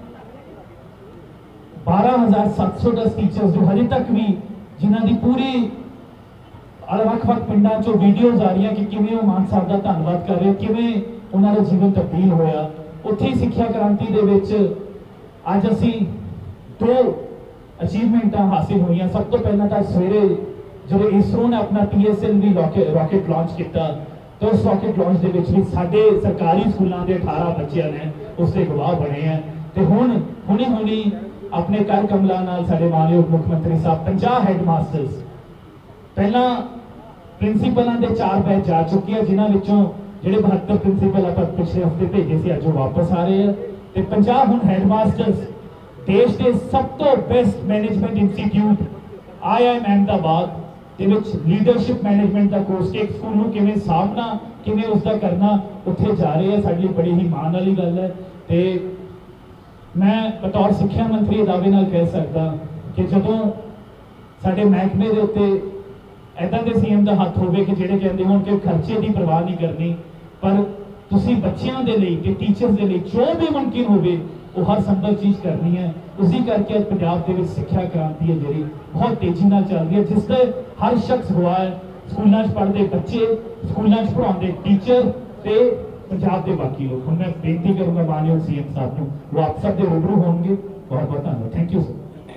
12,710 टीचर्स जो हजे तक भी जिन्हों की पूरी ਵੱਖ-ਵੱਖ ਪਿੰਡਾਂ ਚੋਂ ਵੀਡੀਓਜ਼ ਆ ਰਹੀਆਂ कि ਕਿਵੇਂ ਉਹ ਮਾਨ ਸਾਹਿਬ ਦਾ ਧੰਨਵਾਦ ਕਰ ਰਹੇ, ਕਿਵੇਂ ਉਹਨਾਂ ਦਾ ਜੀਵਨ ਤਬਦੀਲ ਹੋਇਆ। ਉੱਥੇ ਹੀ ਸਿੱਖਿਆ ਕ੍ਰਾਂਤੀ ਦੇ ਵਿੱਚ ਅੱਜ ਅਸੀਂ ਦੋ ਅਚੀਵਮੈਂਟਾਂ ਹਾਸਿਲ ਹੋਈਆਂ। ਸਭ ਤੋਂ ਪਹਿਲਾਂ ਤਾਂ ਸਵੇਰੇ ਜਦੋਂ ਇਸਰੋ ਨੇ ਆਪਣਾ PSLV ਰॉकेट ਲਾਂਚ ਕੀਤਾ तो उस रॉकेट लॉन्च ਦੇ ਵਿੱਚ ਵੀ ਸਾਡੇ ਸਰਕਾਰੀ ਸਕੂਲਾਂ ਦੇ 18 ਬੱਚਿਆਂ ਨੇ ਉਸ ਦੇ ਗਵਾਹ ਬਣੇ ਆ। ਤੇ ਹੁਣ ਹੁਣੀ ਆਪਣੇ ਕਰ ਕਮਲਾ ਨਾਲ ਸਾਡੇ ਮਾਨਯੋਗ ਮੁੱਖ ਮੰਤਰੀ ਸਾਹਿਬ 50 ਹੈਡਮਾਸਟਰਸ ਪਹਿਲਾਂ ਪ੍ਰਿੰਸੀਪਲਾਂ ਦੇ 4 ਬੈਚ ਜਾ ਚੁੱਕੇ ਆ, ਜਿਨ੍ਹਾਂ ਵਿੱਚੋਂ ਜਿਹੜੇ 72 ਪ੍ਰਿੰਸੀਪਲ ਆਪਾਂ ਪਿਛਲੇ ਹਫਤੇ ਭੇਜੇ ਸੀ ਅੱਜ ਉਹ ਵਾਪਸ ਆ ਰਹੇ ਆ ਤੇ 50 ਹੁਣ ਹੈਡਮਾਸਟਰਸ ਦੇਸ਼ ਦੇ ਸਭ ਤੋਂ best management institute IIM Ahmedabad ਦੇ ਵਿੱਚ ਲੀਡਰਸ਼ਿਪ ਮੈਨੇਜਮੈਂਟ ਦਾ ਕੋਰਸ ਕਿ ਇੱਕ ਸਕੂਲ ਨੂੰ ਕਿਵੇਂ ਸਾਂਭਣਾ, ਕਿਵੇਂ ਉਸਦਾ ਕਰਨਾ ਉੱਥੇ ਜਾ ਰਹੇ ਆ। ਸਾਡੇ ਲਈ ਬੜੀ ਹੀ ਮਾਣ ਵਾਲੀ ਗੱਲ ਹੈ ਤੇ ਮੈਂ ਬਤੌਰ ਸਿੱਖਿਆ ਮੰਤਰੀ ਇਹ ਦਾਅਵੇ ਨਾਲ ਕਹਿ ਸਕਦਾ ਕਿ ਜਦੋਂ ਸਾਡੇ ਮਹਿਕਮੇ ਦੇ ਉੱਤੇ ਇੱਦਾਂ ਦੇ CM ਦਾ ਹੱਥ ਹੋਵੇ ਕਿ ਜਿਹੜੇ ਕਹਿੰਦੇ ਹੋਣ ਕਿ ਖਰਚੇ ਦੀ ਪਰਵਾਹ ਨਹੀਂ ਕਰਨੀ, ਪਰ ਤੁਸੀਂ ਬੱਚਿਆਂ ਦੇ ਲਈ ਤੇ ਟੀਚਰਸ ਦੇ ਲਈ ਜੋ ਵੀ ਮੁਮਕਿਨ ਹੋਵੇ ਉਹ ਹਰ ਸੰਭਵ ਚੀਜ਼ ਕਰਨੀ ਹੈ। ਉਸੇ ਕਰਕੇ ਅੱਜ ਪੰਜਾਬ ਦੇ ਵਿੱਚ ਸਿੱਖਿਆ ਕ੍ਰਾਂਤੀ ਹੈ ਜਿਹੜੀ ਬਹੁਤ ਤੇਜ਼ੀ ਨਾਲ ਚੱਲ ਰਹੀ ਹੈ, ਜਿਸ ਤੇ ਹਰ ਸ਼ਖਸ ਗਵਾਹ ਹੈ। ਸਕੂਲਾਂ 'ਚ ਪੜ੍ਹਦੇ ਬੱਚੇ, ਸਕੂਲਾਂ 'ਚ ਪੜ੍ਹਾਉਂਦੇ ਟੀਚਰ ਤੇ ਪੰਜਾਬ ਦੇ ਬਾਕੀ ਲੋਕ। ਹੁਣ ਮੈਂ ਬੇਨਤੀ ਕਰੂੰਗਾ ਮਾਨਯੋਗ CM ਸਾਹਿਬ ਨੂੰ, ਉਹ ਆਪ ਸਭ ਦੇ ਰੂਬਰੂ ਹੋਣਗੇ। ਬਹੁਤ ਬਹੁਤ ਧੰਨਵਾਦ। Thank you sir.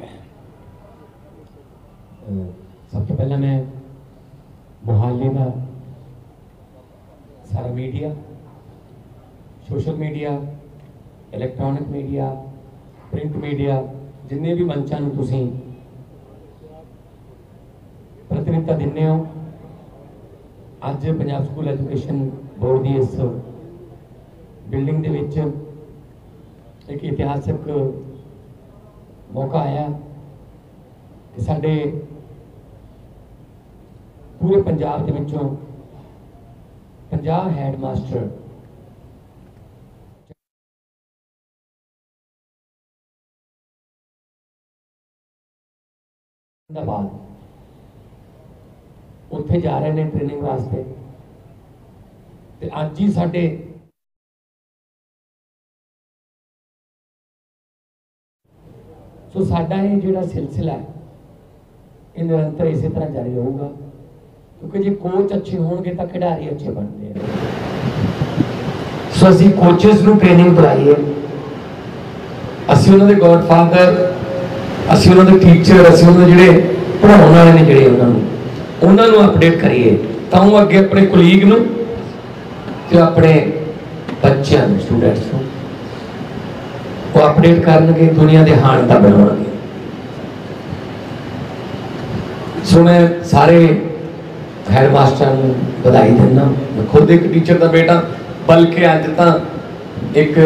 ਸਭ ਤੋਂ ਪਹਿਲਾਂ ਮੈਂ ਮੁਹਾਲੀ ਦਾ ਸਾਰਾ media, social media, electronic media, print media, ਜਿੰਨੇ ਵੀ ਮੰਚਾਂ ਨੂੰ ਤੁਸੀਂ ਪ੍ਰਤੀਨਿਧਤਾ ਦਿੰਦੇ ਹੋ, ਅੱਜ ਪੰਜਾਬ ਸਕੂਲ ਐਜੂਕੇਸ਼ਨ ਬੋਰਡ ਦੀ ਇਸ ਬਿਲਡਿੰਗ ਦੇ ਵਿੱਚ ਇੱਕ ਇਤਿਹਾਸਕ ਮੌਕਾ ਆਇਆ ਕਿ ਸਾਡੇ ਪੂਰੇ ਪੰਜਾਬ ਦੇ ਵਿੱਚੋਂ 50 ਹੈਡਮਾਸਟਰ बाद उत्थे जा रहे हैं ट्रेनिंग वास्ते ते अज ही साडे सो साडा ये जिहड़ा सिलसिला है ये निरंतर इसी तरह जारी रहूगा, क्योंकि जो कोच अच्छे होंगे तो खिडारी अच्छे बनते हैं। सो असीं कोचेस नूं ट्रेनिंग दिलाइए, असीं उन्हां दे गॉडफादर, असीं उन्हां दे टीचर, असीं उन्हां दे जिहड़े पढ़ाउण वाले ने जिहड़े उन्हां नूं अपडेट करिए, तां वो अगे अपने कोलीग नूं ते अपने बच्चों नूं स्टूडेंट्स नूं वो अपडेट करनगे, दुनिया के हाणदा बनाउणगे। सो मैं सारे हैड मास्टर नूं बधाई दिंदा, मैं खुद एक टीचर का बेटा, बल्कि अज तां एक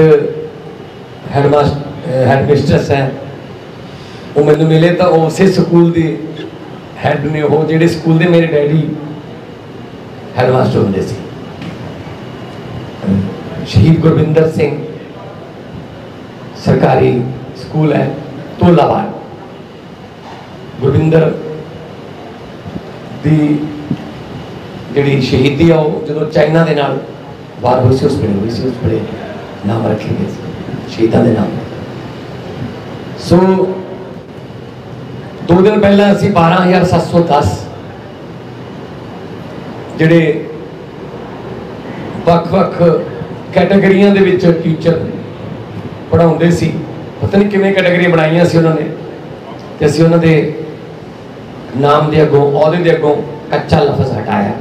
हैड मिस्ट्रेस है वो मैनूं मिले तो उस स्कूल के हैड ने, वो जिहड़े स्कूल के मेरे डैडी हैड मास्टर होंदे सी, शहीद गुरविंदर सिंह सरकारी स्कूल है तोलावाड़। गुरविंदर दी जिहड़ी शहीदी है वो जो चाइना के नाल वार हुई सी उस वेले नाम रखे गए शहीदों के नाम। सो 2 दिन पहला असी 12,710 जिहड़े वख-वख कैटेगरियां दे विच टीचर पढ़ाउंदे सी, पता नहीं किवें कैटेगरियां बनाईयां सी उन्होंने, ते असीं उन्हां दे नाम दे अगों औहदे दे अगों कच्चा लफ्ज़ हटाया।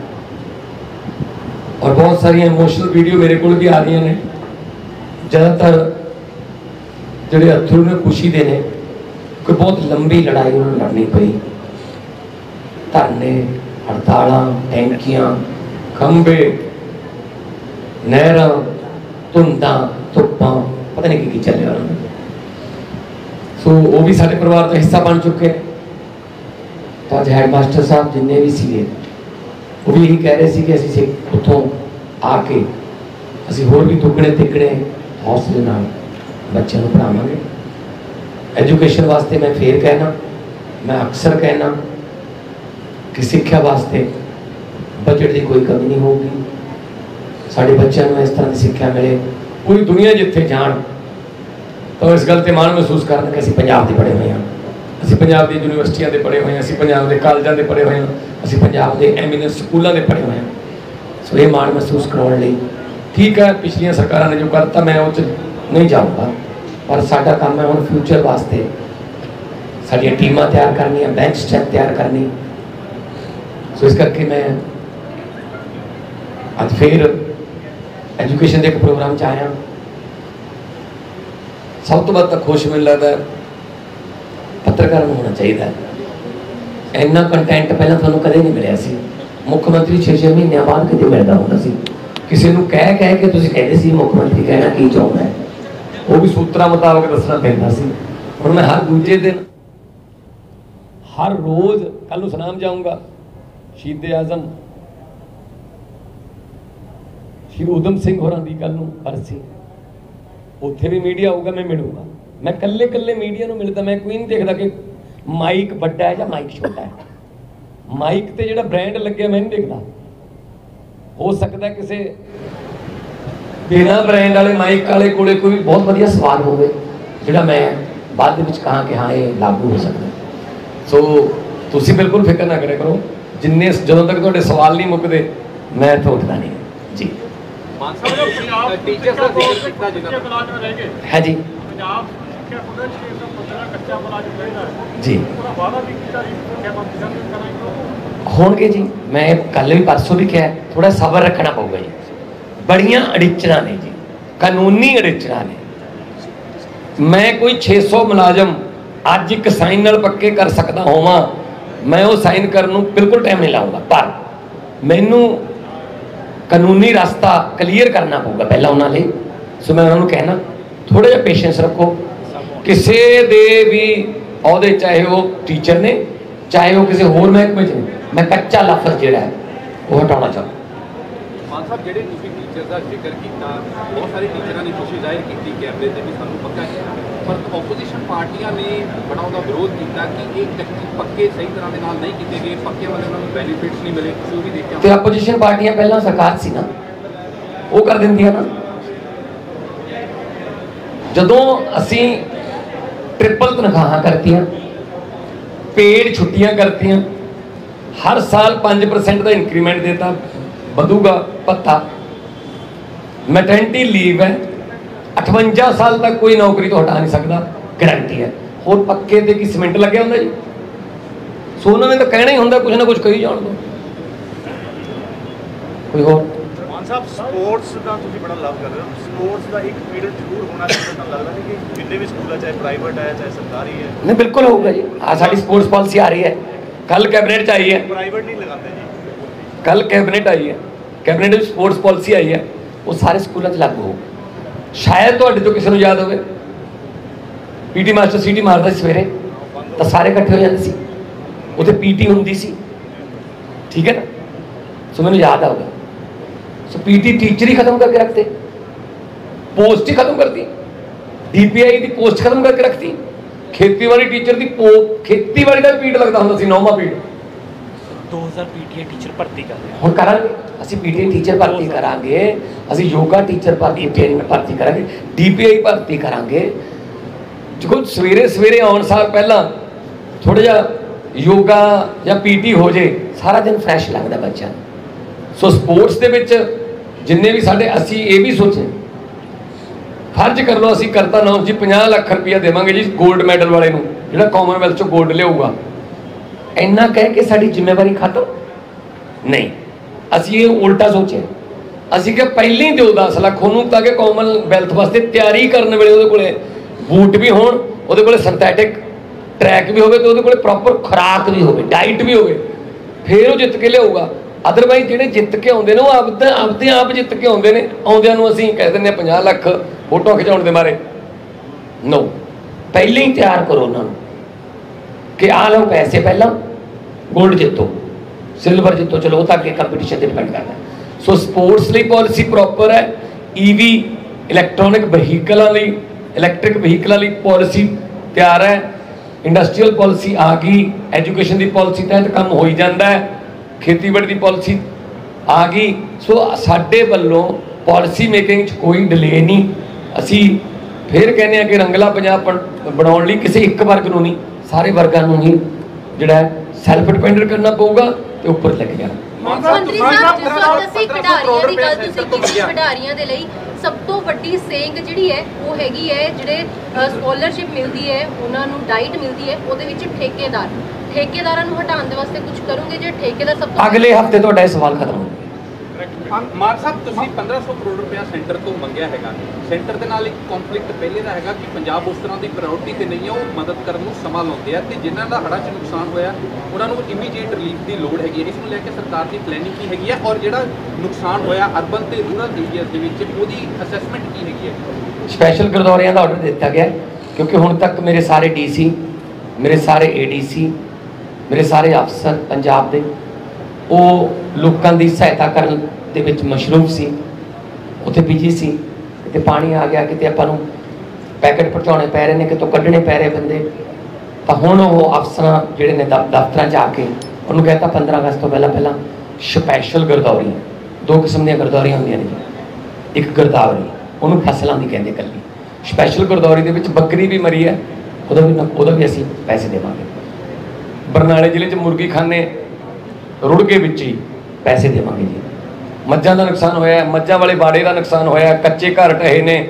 और बहुत सारी इमोशनल वीडियो मेरे को भी आ रही ने, ज़्यादातर जिहड़े अथरू ने खुशी दे ने, कोई बहुत लंबी लड़ाई उन्होंने लड़नी पई, धरने, हड़तालां, टैंकियां, खंबे, नहरां, धुंदां, धुप्पां, पता नहीं की चलिया उन्होंने। सो वो भी साडे परिवार का हिस्सा बन चुके हैं। तो अज हैड मास्टर साहब जिन्ने भी सीगे वो भी यही कह रहे थे कि असीं उत्थों आके असीं होर भी दुगने तिगने हौसले नाल बच्चों को पढ़ावांगे। एजुकेशन वास्ते मैं फिर कहना, मैं अक्सर कहना कि सिक्ख्या वास्ते बजट की कोई कमी नहीं होगी। साडे बच्चों को इस तरह की सिक्ख्या मिले, पूरी दुनिया जिथे जान तो इस गल ते माण महसूस करन कि असीं पंजाब दे पढ़े हुए हाँ, असीं पंजाब दी यूनिवर्सिटियां दे पढ़े हुए हैं, असीं पंजाब दे कॉलेजां दे पढ़े हुए हैं, असीं पंजाब दे एमिनेंस स्कूलों दे पढ़े हुए हैं। सो ये माण महसूस कराउण लई ठीक है, पिछलियां सरकारां ने जो करता मैं उस नहीं जाऊँगा, पर साडा काम है हुण फ्यूचर वास्ते साडियां टीमां तैयार करनियां, बेंच स्ट्रेंथ तैयार करनी। सो इस करके मैं अज फिर एजुकेशन के एक प्रोग्राम च आया। सब तो बाद खुश मैनूं लगता है पत्रकार होना चाहिए, इन्ना कंटेंट पहले तुहानूं कदे नहीं मिलिया सी। मुख्यमंत्री 6-6 महीनों बाद कितने मिलता होंदा सी, किसी नूं कह के तुसीं कहदे सी मुख्यमंत्री कहना की चाहुंदा है, वो भी सूत्रां मुताबक दसना पैंदा सी। हुण मैं हर दूजे दिन हर रोज़ कल नूं सुनाम जाऊँगा शहीद आजम श्री उधम सिंह होरां दी कल नूं बरसी, उत्थे भी मीडिया होगा, मैं मिलूंगा। मैं कल्ले कल्ले मीडिया नूं मिलदा, मैं कोई नहीं देखदा कि माइक बड़ा है या माइक छोटा है, माइक ते जिहड़ा ब्रांड लग्या मैं नहीं देखदा। हो सकता है किसी बिना ब्रांड वाले माइक वाले कोले कोई बहुत वधिया सवाल होवे जिहड़ा मैं बाद दे विच कहां कि हाँ ये लागू हो सकता। सो तुसीं बिल्कुल फिक्र ना करे करो, जिन्ने जदों तक तुहाडे सवाल नहीं मुकदे मैं इत्थों उठदा नहीं जी। है जी जी होंगे जी, मैं कल भी परसों भी कहा थोड़ा सबर रखना पऊगा जी। बड़ियां अड़िचना ने जी, कानूनी अड़िचना ने। मैं कोई 600 मुलाजम अज एक साइन नाल पक्के कर सकता होवां, मैं वो साइन करने नूं बिल्कुल टाइम नहीं लाऊंगा, पर मैनू कानूनी रास्ता क्लीयर करना पऊगा पहला उन्होंने। सो मैं उन्होंने कहना थोड़ा जिहा पेशेंस रखो, किसी दे भी अहदे चाहे वो टीचर ने चाहे वो किसी होर महकमे च, मैं कच्चा लफ्ज़ जिहड़ा है वो हटाना चाहूँ। मान साहब जिहड़े तुसीं टीचर का जिक्र किया, बहुत सारे टीचरों ने खुशी जाहिर की कैमरे से भी सानूं पक्का है ਪਰ ਆਪੋਜੀਸ਼ਨ ਪਾਰਟੀਆਂ ਨੇ ਬੜਾ ਉਹਦਾ ਵਿਰੋਧ ਕੀਤਾ ਕਿ ਇਹ ਪੱਕੇ ਸਹੀ ਤਰ੍ਹਾਂ ਦੇ ਨਾਲ ਨਹੀਂ ਕੀਤੇ ਗਏ, ਪੱਕੇ ਵਾਲੇ ਉਹਨਾਂ ਨੂੰ ਬੈਨੀਫਿਟਸ ਨਹੀਂ ਮਿਲੇ, ਕੁਝ ਵੀ ਦੇਖਿਆ। ਤੇ ਆਪੋਜੀਸ਼ਨ ਪਾਰਟੀਆਂ ਪਹਿਲਾਂ ਸਰਕਾਰ ਸੀ ਨਾ, ਉਹ ਕਰ ਦਿੰਦੀਆਂ ਨਾ। ਜਦੋਂ ਅਸੀਂ ट्रिपल तनख्वाह करतियां, पेड छुट्टियां करतियां, हर साल 5% का इंक्रीमेंट देता, बढ़ूगा भत्ता, मैटरनिटी लीव है, 58 साल तक कोई नौकरी तो हटा नहीं सकता, गारंटी है। होर पक्के ते की सीमेंट लगे होंगे जी, सो उन्होंने तो कहना ही होंगे, कुछ ना कुछ कही जान दो। कोई होर साहब स्पोर्ट्स का तुम बड़ा लव कर रहे हो, स्पोर्ट्स का एक पीरियड जरूर होना चाहिए, तो लगता है कि जितने भी स्कूल है, चाहे प्राइवेट है चाहे सरकारी है। नहीं बिल्कुल होगा जी, आज साड़ी स्पोर्ट्स पॉलिसी आ रही है, कल कैबिनेट च आई है, प्राइवेट नहीं लगाते जी, कल कैबिनेट आई है, कैबिनेट में स्पोर्ट्स पॉलिसी आई है, वो सारे स्कूलों च लागू हो। शायद तो किसी को याद होवे पीटी मास्टर सीटी मारता सवेरे तो सारे इकट्ठे हो जाते सी, उत्थे पीटी होंदी सी, ठीक है ना। सो मैंने याद आऊगा, सो पीटी टीचर ही खत्म करके रखते, पोस्ट ही खत्म करती, डीपीआई की पोस्ट खत्म करके रखती, खेतीबाड़ी टीचर की खेतीबाड़ी का पीट लगता होंदा सी, 9वां पीट 2000 पीटीए टीचर भर्ती कर रहे हुण करांगे ਅਸੀਂ पीटीए टीचर भर्ती करांगे, ਅਸੀਂ योगा टीचर भर्ती भर्ती करांगे, डीपीआई भर्ती करांगे। जो सवेरे सवेरे आउण सार पहला थोड़ा जिहा योगा या पीटी हो जाए, सारा दिन फ्रैश लगदा बच्चा। सो स्पोर्ट्स दे विच जिन्ने भी साडे, असी ये भी सोचे, फर्ज कर लो असी करता ना जी 50 लाख रुपया देवांगे जी गोल्ड मैडल वाले नूं जिहड़ा कॉमनवैल्थ चों गोल्ड लिआऊगा, इन्ना कह के साडी जिम्मेवारी खत्म नहीं। असी ये उल्टा सोचे, असी कि पहले ही दिओ 10 लाख ਉਹਨੂੰ ਤਾਂ कि कॉमनवैल्थ वास्ते तैयारी करने वेले ਉਹਦੇ ਕੋਲੇ बूट भी होण, ਉਹਦੇ ਕੋਲੇ सिंथेटिक ट्रैक भी होवे, तो ਉਹਦੇ ਕੋਲੇ प्रॉपर खुराक भी होवे, डाइट भी होवे, फिर ਉਹ जित के लिआऊगा। अदरवाइज ਜਿਹੜੇ ਜਿੱਤ ਕੇ ਆਉਂਦੇ ਨੇ ਉਹ ਆਪਦੇ ਆਪ ਜਿੱਤ ਕੇ ਆਉਂਦੇ ਨੇ, ਆਉਂਦਿਆਂ ਨੂੰ ਅਸੀਂ ਕਹਿ ਦਿੰਦੇ 50 ਲੱਖ ਫੋਟੋ ਖਿਚਾਉਣ ਦੇ ਮਾਰੇ। नो, पहले ही तैयार करो उन्होंने कि आ लो पैसे, पहला गोल्ड जितो, सिल्वर जितो, चलो तो अगे कंपीटिशन डिपेंड करना है। सो स्पोर्ट्स लिए पॉलिसी प्रॉपर है, ईवी इलैक्ट्रॉनिक वहीकलों लिए, इलैक्ट्रिक वहीकलों लिए पॉलिसी तैयार है, इंडस्ट्रीयल पॉलिसी आ गई, एजुकेशन की पॉलिसी तहत काम हो ही जाता है, खेतीबाड़ी की पॉलिसी आ गई। सो साडे वल्लों पॉलिसी मेकिंग कोई डिले नहीं। असी फिर कहने कि रंगला पंजाब बनाने लिए किसी एक वर्ग को नहीं, सारे वर्गों को ही जिहड़ा सैल्फ डिपेंडेंट करना पऊगा तो ऊपर लेके जाना। ਮੰਤਰੀ ਸਾਹਿਬ, ਜਿਸ ਵਕਤ ਅਸੀਂ ਖਿਡਾਰੀਆਂ ਦੀ ਗੱਲ ਤੁਸੀਂ ਕੀਤੀ, ਖਿਡਾਰੀਆਂ ਦੇ ਲਈ ਸਭ ਤੋਂ ਵੱਡੀ ਸੇਂਗ ਜਿਹੜੀ ਹੈ ਉਹ ਹੈਗੀ ਹੈ, ਜਿਹੜੇ ਸਕਾਲਰਸ਼ਿਪ ਮਿਲਦੀ ਹੈ, ਉਹਨਾਂ ਨੂੰ ਡਾਈਟ ਮਿਲਦੀ ਹੈ, ਉਹਦੇ ਵਿੱਚ ਠੇਕੇਦਾਰਾਂ ਨੂੰ ਹਟਾਉਣ ਦੇ ਵਾਸਤੇ ਕੁਝ ਕਰੋਗੇ? ਜੇ ਠੇਕੇਦਾਰ ਸਭ ਤੋਂ अगले हफ्ते ਤੁਹਾਡਾ ਇਹ ਸਵਾਲ ਖਤਮ ਹੋ। ਮਾਨ ਸਾਹਿਬ, ਤੁਸੀਂ 1500 ਕਰੋੜ ਰੁਪਇਆ ਸੈਂਟਰ ਤੋਂ ਮੰਗਿਆ ਹੈਗਾ, ਸੈਂਟਰ ਦੇ ਨਾਲ ਇੱਕ ਕੰਫਲਿਕਟ ਪਹਿਲੇ ਦਾ ਹੈਗਾ ਕਿ ਪੰਜਾਬ ਉਸ ਤਰ੍ਹਾਂ ਦੀ ਪ੍ਰਾਇੋਰਟੀ ਤੇ ਨਹੀਂ ਹੈ, ਉਹ ਮਦਦ ਕਰਨ ਨੂੰ ਸਮਾਂ ਲਾਉਂਦੇ ਆ, ਤੇ ਜਿਨ੍ਹਾਂ ਦਾ ਹੜ੍ਹਾਂ 'ਚ ਨੁਕਸਾਨ ਹੋਇਆ ਉਹਨਾਂ ਨੂੰ ਇਮੀਡੀਏਟ ਰਿਲੀਫ ਦੀ ਲੋੜ ਹੈਗੀ ਹੈ। ਇਸ ਨੂੰ ਲੈ ਕੇ ਸਰਕਾਰ ਦੀ ਪਲੈਨਿੰਗ ਕੀ ਹੈਗੀ ਹੈ, ਔਰ ਜਿਹੜਾ ਨੁਕਸਾਨ ਹੋਇਆ ਅਰਬਨ ਤੇ ਰੂਰਲ ਏਰੀਆਜ਼ ਦੇ ਵਿੱਚ ਉਹਦੀ ਅਸੈਸਮੈਂਟ ਕੀ ਹੈਗੀ ਹੈ? ਸਪੈਸ਼ਲ ਗੁਰਦੁਆਰਿਆਂ ਦਾ ਆਰਡਰ ਦਿੱਤਾ ਗਿਆ, ਕਿਉਂਕਿ ਹੁਣ ਤੱਕ ਮੇਰੇ ਸਾਰੇ ਡੀਸੀ, ਮੇਰੇ ਸਾਰੇ ਏਡੀਸੀ, ਮੇਰੇ ਸਾਰੇ ਅਫਸਰ ਪੰਜਾਬ ਦੇ, ਉਹ ਲੋਕਾਂ ਦੀ ਸਹਾਇਤਾ ਕਰਨ ਦੇ ਵਿੱਚ ਮਸ਼ਰੂਫ ਸੀ, ਉੱਥੇ ਬਿਜੀ ਸੀ। ਕਿਤੇ ਪਾਣੀ ਆ ਗਿਆ, ਕਿਤੇ ਆਪਾਂ ਨੂੰ ਪੈਕਟ ਪਹੁੰਚਾਉਣੇ ਪੈ ਰਹੇ ਨੇ, ਕਿਤੋਂ ਕੱਢਣੇ ਪੈ ਰਹੇ ਬੰਦੇ, ਤਾਂ ਹੁਣ ਉਹ ਅਫਸਰਾਂ ਜਿਹੜੇ ਨੇ ਦਫ਼ਤਰਾਂ 'ਚ ਆ ਕੇ ਉਹਨੂੰ ਕਹਿਤਾ 15 ਅਗਸਤ ਤੋਂ ਪਹਿਲਾਂ ਸਪੈਸ਼ਲ ਗਰਦੌਰੀ, 2 ਕਿਸਮ ਦੀਆਂ ਗਰਦੌਰੀਆਂ ਹੁੰਦੀਆਂ ਨੇ ਜੀ। ਇੱਕ ਗਰਦਾਵਰੀ, ਉਹਨੂੰ ਫਸਲਾਂ ਦੀ ਕਹਿੰਦੇ ਇਕੱਲੀ, ਸਪੈਸ਼ਲ ਗਰਦੌਰੀ ਦੇ ਵਿੱਚ ਬੱਕਰੀ ਵੀ ਮਰੀ ਹੈ, ਉਹਦਾ ਵੀ ਅਸੀਂ ਪੈਸੇ ਦੇਵਾਂਗੇ। ਬਰਨਾਲੇ ਜ਼ਿਲ੍ਹੇ 'ਚ ਮੁਰਗੀ ਖਾਨੇ ਰੁੜ ਕੇ ਵਿੱਚ ਹੀ ਪੈਸੇ ਦੇਵਾਂਗੇ ਜੀ। ਮੱਝਾਂ ਦਾ ਨੁਕਸਾਨ ਹੋਇਆ, ਮੱਝਾਂ ਵਾਲੇ ਬਾੜੇ ਦਾ ਨੁਕਸਾਨ ਹੋਇਆ, ਕੱਚੇ ਘਰ ਢਹੇ ਨੇ,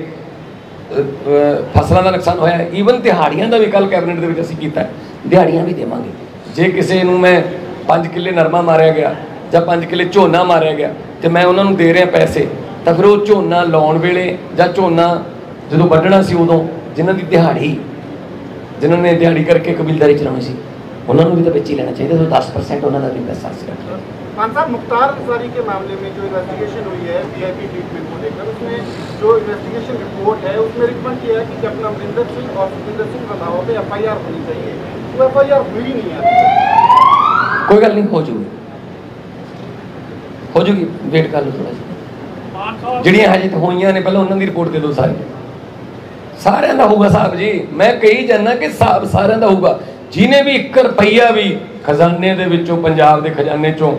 ਫਸਲਾਂ ਦਾ ਨੁਕਸਾਨ ਹੋਇਆ, ਈਵਨ ਦਿਹਾੜੀਆਂ ਦਾ ਵੀ ਕੱਲ ਕੈਬਨਿਟ ਦੇ ਵਿੱਚ ਅਸੀਂ ਕੀਤਾ, ਦਿਹਾੜੀਆਂ ਵੀ ਦੇਵਾਂਗੇ। ਜੇ ਕਿਸੇ ਨੂੰ ਮੈਂ 5 ਕਿੱਲੇ ਨਰਮਾ ਮਾਰਿਆ ਗਿਆ ਜਾਂ 5 ਕਿੱਲੇ ਝੋਨਾ ਮਾਰਿਆ ਗਿਆ ਤੇ ਮੈਂ ਉਹਨਾਂ ਨੂੰ ਦੇ ਰਿਹਾ ਪੈਸੇ, ਤਾਂ ਫਿਰ ਉਹ ਝੋਨਾ ਲਾਉਣ ਵੇਲੇ ਜਾਂ ਝੋਨਾ ਜਦੋਂ ਵੱਢਣਾ ਸੀ ਉਦੋਂ ਜਿਨ੍ਹਾਂ ਦੀ ਦਿਹਾੜੀ, ਜਿਨ੍ਹਾਂ ਨੇ ਦਿਹਾੜੀ ਕਰਕੇ ਕਬੀਲਦਾਰੀ ਚਲਾਉਣੀ ਸੀ, ਉਹਨਾਂ ਨੂੰ भी तो बेची लेना चाहिए। तो 10% उन्होंने भी पैसा से रखा। खान साहब, मुख्तार अंसारी के मामले में जो इन्वेस्टिगेशन हुई है वीआईपी ट्रीटमेंट को लेकर, उसमें जो इन्वेस्टिगेशन रिपोर्ट है उसमें रिकमेंड किया है कि कैप्टन अमरिंदर सिंह और सुखविंदर सिंह रंधावा पे FIR होनी चाहिए, वो FIR हुई नहीं है। कोई गल नहीं, हो जूगी, वेट कर लो थोड़ा सा। ਜਿਹੜੀਆਂ ਹਜੇ ਤਾਂ ਹੋਈਆਂ ਨੇ ਪਹਿਲਾਂ ਉਹਨਾਂ ਦੀ ਰਿਪੋर्ट दे दो सारी, ਸਾਰਿਆਂ ਦਾ ਹੋਊਗਾ ਹਿਸਾਬ ਜੀ। ਮੈਂ ਕਹੀ ਜਾਂਦਾ ਕਿ ਹਿਸਾਬ ਸਾਰਿਆਂ ਦਾ ਹੋਊਗਾ। ਜਿਹਨੇ ਵੀ 1 ਰੁਪਈਆ ਵੀ ਖਜ਼ਾਨੇ ਦੇ ਵਿੱਚੋਂ, ਪੰਜਾਬ ਦੇ ਖਜ਼ਾਨੇ ਚੋਂ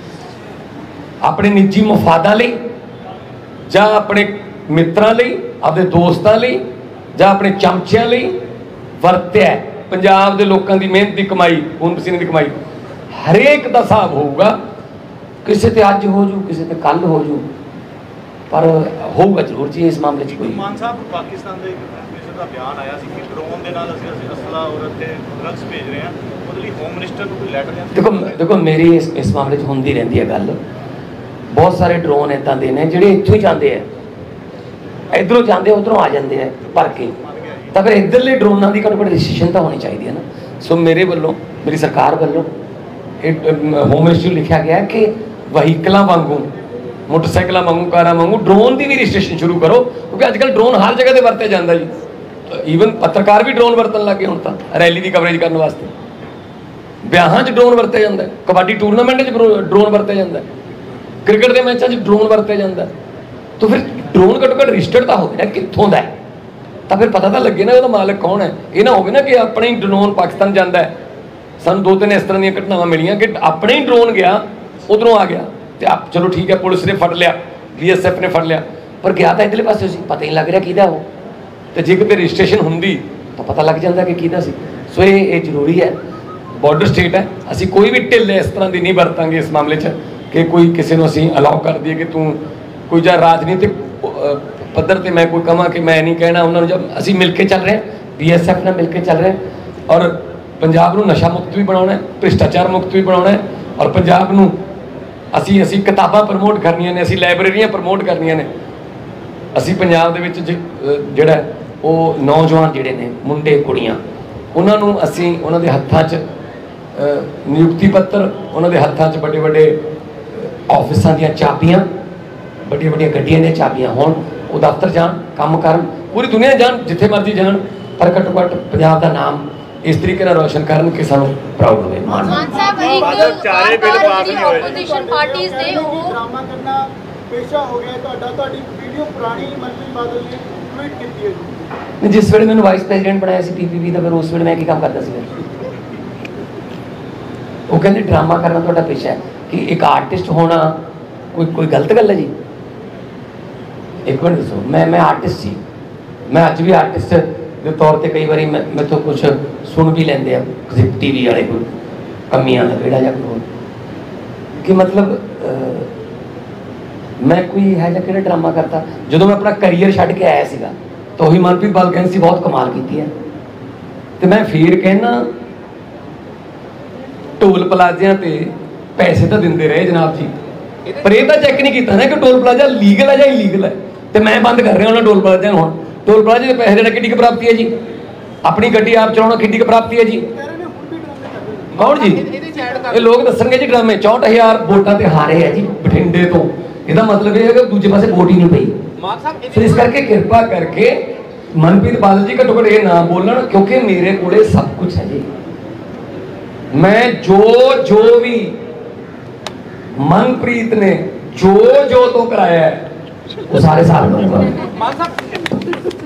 ਆਪਣੇ ਨਿੱਜੀ ਮਫਾਦਾਂ ਲਈ ਜਾਂ ਆਪਣੇ ਮਿੱਤਰਾਂ ਲਈ, ਆਪਣੇ ਦੋਸਤਾਂ ਲਈ ਜਾਂ ਆਪਣੇ ਚਮਚਿਆਂ ਲਈ ਵਰਤਿਆ, ਪੰਜਾਬ ਦੇ ਲੋਕਾਂ ਦੀ ਮਿਹਨਤ ਦੀ ਕਮਾਈ, ਖੂਨ ਪਸੀਨੇ ਦੀ ਕਮਾਈ, ਹਰੇਕ ਦਾ ਹਿਸਾਬ ਹੋਊਗਾ। ਕਿਸੇ ਤੇ ਅੱਜ ਹੋ ਜੂ, ਕਿਸੇ ਤੇ ਕੱਲ ਹੋ ਜੂ, ਪਰ ਹੋਊਗਾ ਜ਼ਰੂਰ ਜੀ ਇਸ ਮਾਮਲੇ 'ਚ। ਕੋਈ ਮਾਨ ਸਾਹਿਬ, ਪਾਕਿਸਤਾਨ ਦੇ ਮਿਨਿਸਟਰ ਦਾ ਬਿਆਨ ਆਇਆ ਸੀ ਕਿ ਡਰੋਨ ਦੇ ਨਾਲ ਅਸੀਂ ਅਸਲਾ ਔਰ ਇੱਥੇ ਡਰੱਗਸ ਭੇਜ ਰਹੇ ਹਾਂ, ਉਹਦੇ ਲਈ ਹੋਮ ਮਿਨਿਸਟਰ ਨੂੰ ਕੋਈ ਲੈਟਰ ਦੇਖੋ ਮੇਰੀ ਇਸ ਮਾਮਲੇ 'ਚ ਹੁੰਦੀ ਰਹਿੰਦੀ ਹੈ ਗੱਲ। ਬਹੁਤ ਸਾਰੇ ਡਰੋਨ ਇੱਦਾਂ ਦੇ ਨੇ ਜਿਹੜੇ ਇੱਥੋਂ ਹੀ ਜਾਂਦੇ ਆ, ਇੱਧਰੋਂ ਜਾਂਦੇ ਉੱਧਰੋਂ ਆ ਜਾਂਦੇ ਆ ਭਰ ਕੇ, ਤਾਂ ਫਿਰ ਇੱਧਰਲੇ ਡਰੋਨਾਂ ਦੀ ਘੱਟੋ ਘੱਟ ਰਜਿਸਟ੍ਰੇਸ਼ਨ ਤਾਂ ਹੋਣੀ ਚਾਹੀਦੀ ਹੈ ਨਾ। ਸੋ ਮੇਰੇ ਵੱਲੋਂ, ਮੇਰੀ ਸਰਕਾਰ ਵੱਲੋਂ ਹੋਮ ਮਿਨਿਸਟਰੀ ਲਿਖਿਆ ਗਿਆ ਕਿ ਵਹੀਕਲਾਂ ਵਾਂਗੂ, ਮੋਟਰਸਾਈਕਲਾਂ ਵਾਂਗੂ, ਕਾਰਾਂ ਵਾਂਗੂ ਡਰੋਨ ਦੀ ਵੀ ਰਜਿਸਟ੍ਰੇਸ਼ਨ ਸ਼ੁਰੂ ਕਰੋ, ਕਿਉਂਕਿ ਅੱਜ ਕੱਲ੍ਹ ਡਰੋਨ ਹਰ ਜਗ੍ਹਾ ਤੇ ਵਰਤਿਆ ਜਾਂਦਾ ਜੀ। ਈਵਨ ਪੱਤਰਕਾਰ ਵੀ ਡਰੋਨ ਵਰਤਣ ਲੱਗੇ ਹੁਣ ਤਾਂ, ਰੈਲੀ ਦੀ ਕਵਰੇਜ ਕਰਨ ਵਾਸਤੇ। ਵਿਆਹਾਂ 'ਚ ਡਰੋਨ ਵਰਤਿਆ ਜਾਂਦਾ, ਕਬੱਡੀ ਟੂਰਨਾਮੈਂਟ 'ਚ ਡਰੋਨ ਵਰਤਿਆ ਜਾਂਦਾ, ਕ੍ਰਿਕਟ ਦੇ ਮੈਚਾਂ 'ਚ ਡਰੋਨ ਵਰਤਿਆ ਜਾਂਦਾ। ਤਾਂ ਫਿਰ ਡਰੋਨ ਘੱਟੋ ਘੱਟ ਰਜਿਸਟਰਡ ਤਾਂ ਹੋਵੇ ਨਾ ਕਿੱਥੋਂ ਦਾ, ਤਾਂ ਫਿਰ ਪਤਾ ਤਾਂ ਲੱਗੇ ਨਾ ਉਹਦਾ ਮਾਲਕ ਕੌਣ ਹੈ। ਇਹ ਨਾ ਹੋਵੇ ਨਾ ਕਿ ਆਪਣਾ ਹੀ ਡਰੋਨ ਪਾਕਿਸਤਾਨ ਜਾਂਦਾ। ਸਾਨੂੰ 2-3 ਇਸ ਤਰ੍ਹਾਂ ਦੀਆਂ ਘਟਨਾਵਾਂ ਮਿਲੀਆਂ ਕਿ ਆਪਣੇ ਹੀ ਡਰੋਨ ਗਿਆ, ਉਧਰੋਂ ਆ ਗਿਆ, ਤੇ ਆਪ ਚਲੋ ਠੀਕ ਹੈ, ਪੁਲਿਸ ਨੇ ਫੜ ਲਿਆ, BSF ਨੇ ਫੜ ਲਿਆ, ਪਰ ਗਿਆ ਤਾਂ ਇੱਧਰਲੇ ਪਾਸੇ ਸੀ, ਪਤਾ ਹੀ ਨਹੀਂ ਲੱਗ ਰਿਹਾ ਕਿਹਦਾ ਉਹ। ਤੇ ਜੇ ਕਿਤੇ ਰਜਿਸਟ੍ਰੇਸ਼ਨ ਹੁੰਦੀ ਤਾਂ ਪਤਾ ਲੱਗ ਜਾਂਦਾ ਕਿ ਕਿਹਦਾ ਸੀ। ਸੋ ਇਹ ਜ਼ਰੂਰੀ ਹੈ। ਬਾਰਡਰ ਸਟੇਟ ਹੈ, ਅਸੀਂ ਕੋਈ ਵੀ ਢਿੱਲ ਇਸ ਤਰ੍ਹਾਂ ਦੀ ਨਹੀਂ ਵਰਤਾਂਗੇ ਇਸ ਮਾਮਲੇ 'ਚ ਕਿ ਕੋਈ ਕਿਸੇ ਨੂੰ ਅਸੀਂ ਅਲਾਉ ਕਰ ਦਈਏ ਕਿ ਤੂੰ ਕੋਈ ਜਾਂ ਰਾਜਨੀਤਿਕ ਪੱਧਰ ਤੇ ਮੈਂ ਕੋਈ ਕਹਾਂ ਕਿ ਮੈਂ ਨਹੀਂ ਕਹਿਣਾ ਉਹਨਾਂ ਨੂੰ। ਜਦ ਅਸੀਂ ਮਿਲ ਕੇ ਚੱਲ ਰਹੇ ਹਾਂ, BSF ਨਾਲ ਮਿਲ ਕੇ ਚੱਲ ਰਹੇ ਹਾਂ, ਔਰ ਪੰਜਾਬ ਨੂੰ ਨਸ਼ਾ ਮੁਕਤ ਵੀ ਬਣਾਉਣਾ ਹੈ, ਭ੍ਰਿਸ਼ਟਾਚਾਰ ਮੁਕਤ ਵੀ ਬਣਾਉਣਾ ਹੈ, ਔਰ ਪੰਜਾਬ ਨੂੰ ਅਸੀਂ ਕਿਤਾਬਾਂ ਪ੍ਰਮੋਟ ਕਰਨੀਆਂ ਨੇ, ਅਸੀਂ ਲਾਇਬ੍ਰੇਰੀਆਂ ਪ੍ਰਮੋਟ ਕਰਨੀਆਂ ਨੇ। ਅਸੀਂ ਪੰਜਾਬ ਦੇ ਵਿੱਚ ਜਿਹੜਾ ਉਹ ਨੌਜਵਾਨ ਜਿਹੜੇ ਨੇ, ਮੁੰਡੇ ਕੁੜੀਆਂ, ਉਹਨਾਂ ਨੂੰ ਅਸੀਂ ਉਹਨਾਂ ਦੇ ਹੱਥਾਂ 'ਚ ਨਿਯੁਕਤੀ ਪੱਤਰ, ਉਹਨਾਂ ਦੇ ਹੱਥਾਂ 'ਚ ਵੱਡੇ ਵੱਡੇ ਆਫਿਸਾਂ ਦੀਆਂ ਚਾਬੀਆਂ, ਵੱਡੀਆਂ ਵੱਡੀਆਂ ਗੱਡੀਆਂ ਦੀਆਂ ਚਾਬੀਆਂ ਹੋਣ, ਉਹ ਦਫ਼ਤਰ ਜਾਣ, ਕੰਮ ਕਰਨ, ਪੂਰੀ ਦੁਨੀਆ ਜਾਣ, ਜਿੱਥੇ ਮਰਜ਼ੀ ਜਾਣ, ਪਰ ਘੱਟੋ ਘੱਟ ਪੰਜਾਬ ਦਾ ਨਾਮ ਇਸ ਤਰੀਕੇ ਨਾਲ ਰੋਸ਼ਨ ਕਰਨ ਕਿ ਸਾਨੂੰ ਪ੍ਰਾਊਡ ਹੋਵੇ, ਮਾਣ ਹੋਵੇ। ਚਾਰੇ ਬਿੱਲ ਪਾਸ ਨਹੀਂ ਹੋਏ। ਆਪੋਜੀਸ਼ਨ ਪਾਰਟੀਆਂ ਦੇ ਉਹ ਡਰਾਮਾ ਕਰਨਾ ਪੇਸ਼ਾ ਹੋ ਗਿਆ ਤੁਹਾਡਾ। ਤੁਹਾਡੀ ਵੀਡੀਓ ਪੁਰਾਣੀ ਮਨਪ੍ਰੀਤ ਬਾਦਲ ਨੇ ਟਵੀਟ ਕੀਤੀ ਹੈ ਜੀ। ਜਿਸ ਵੇਲੇ ਮੈਨੂੰ ਵਾਈਸ ਪ੍ਰੈਜ਼ੀਡੈਂਟ ਬਣਾਇਆ ਸੀ PPP ਦਾ, ਫਿਰ ਉਸ ਵੇਲੇ ਮੈਂ ਕੀ ਕੰਮ ਕਰਦਾ ਸੀ? ਉਹ ਕਹਿੰਦੇ ਡਰਾਮਾ ਕਰਨਾ ਤੁਹਾਡਾ ਪੇਸ਼ਾ ਹੈ। ਕਿ ਇੱਕ ਆਰਟਿਸਟ ਹੋਣਾ ਕੋਈ ਗਲਤ ਗੱਲ ਹੈ ਜੀ? ਇੱਕ ਮਿੰਟ ਦੱਸੋ, ਮੈਂ ਆਰਟਿਸਟ ਸੀ, ਮੈਂ ਅੱਜ ਵੀ ਆਰਟਿਸਟ ਦੇ ਤੌਰ ਤੇ ਕਈ ਵਾਰੀ ਮੈਥੋਂ ਕੁਛ ਸੁਣ ਵੀ ਲੈਂਦੇ ਆ ਕਿਸੇ TV ਵਾਲੇ, ਕੋਈ ਕਮੀਆਂ ਦਾ ਕਿਹੜਾ ਜਾਂ ਕੋਈ, ਕਿ ਮਤਲਬ ਮੈਂ ਕੋਈ ਹੈ ਜਾਂ ਕਿਹੜਾ ਡਰਾਮਾ ਕਰਤਾ। ਜਦੋਂ ਮੈਂ ਆਪਣਾ ਕਰੀਅਰ ਛੱਡ ਕੇ ਆਇਆ ਸੀਗਾ ਤਾਂ ਉਹੀ ਮਨਪ੍ਰੀਤ ਬਾਦਲ ਕਹਿੰਦੀ ਸੀ ਬਹੁਤ ਕਮਾਲ ਕੀਤੀ ਹੈ, ਤੇ ਮੈਂ ਫੇਰ ਕਹਿਣਾ ਟੋਲ ਪਲਾਜ਼ਿਆਂ ਤੇ ਪੈਸੇ ਤਾਂ ਦਿੰਦੇ ਰਹੇ ਜਨਾਬ ਜੀ, ਪਰ ਇਹ ਤਾਂ ਚੈੱਕ ਨਹੀਂ ਕੀਤਾ ਨਾ ਕਿ ਟੋਲ ਪਲਾਜ਼ਾ ਲੀਗਲ ਹੈ ਜਾਂ ਇਲੀਗਲ ਹੈ, ਤੇ ਮੈਂ ਬੰਦ ਕਰ ਰਿਹਾ ਉਹਨਾਂ ਟੋਲ ਪਲਾਜ਼ਿਆਂ ਨੂੰ। ਹੁਣ ਟੋਲ ਪਲਾਜ਼ੇ ਦੇ ਪੈਸੇ ਦੇਣਾ ਕਿੱਡੀ ਕੁ ਪ੍ਰਾਪਤੀ ਹੈ ਜੀ? ਆਪਣੀ ਗੱਡੀ ਆਪ ਚਲਾਉਣਾ ਕਿੱਡੀ ਕੁ ਪ੍ਰਾਪਤੀ ਹੈ ਜੀ? ਕੌਣ ਜੀ? ਇਹ ਲੋਕ ਦੱਸਣਗੇ ਜੀ ਡਰਾਮੇ। 64,000 ਵੋਟਾਂ ਤੇ ਹਾਰੇ ਹੈ ਜੀ ਬਠਿੰਡੇ ਤੋਂ। ਇਹਦਾ ਮਤਲਬ ਇਹ ਹੈ ਕਿ ਦੂਜੇ ਪਾਸੇ ਵੋਟ ਹੀ ਨਹੀਂ ਪਈ। ਫਿਰ ਇਸ ਕਰਕੇ ਕਿਰਪਾ ਕਰਕੇ ਮਨਪ੍ਰੀਤ ਬਾਦਲ ਜੀ ਘੱਟੋ ਘੱਟ ਇਹ ਨਾ ਬੋਲਣ, ਕਿਉਂਕਿ ਮੇਰੇ ਕੋਲੇ ਸਭ ਕੁਝ ਹੈ ਜੀ। ਮੈਂ ਜੋ ਵੀ ਮਨਪ੍ਰੀਤ ਨੇ ਜੋ ਤੋਂ ਕਰਾਇਆ ਹੈ ਉਹ ਸਾਰੇ ਸਾਲ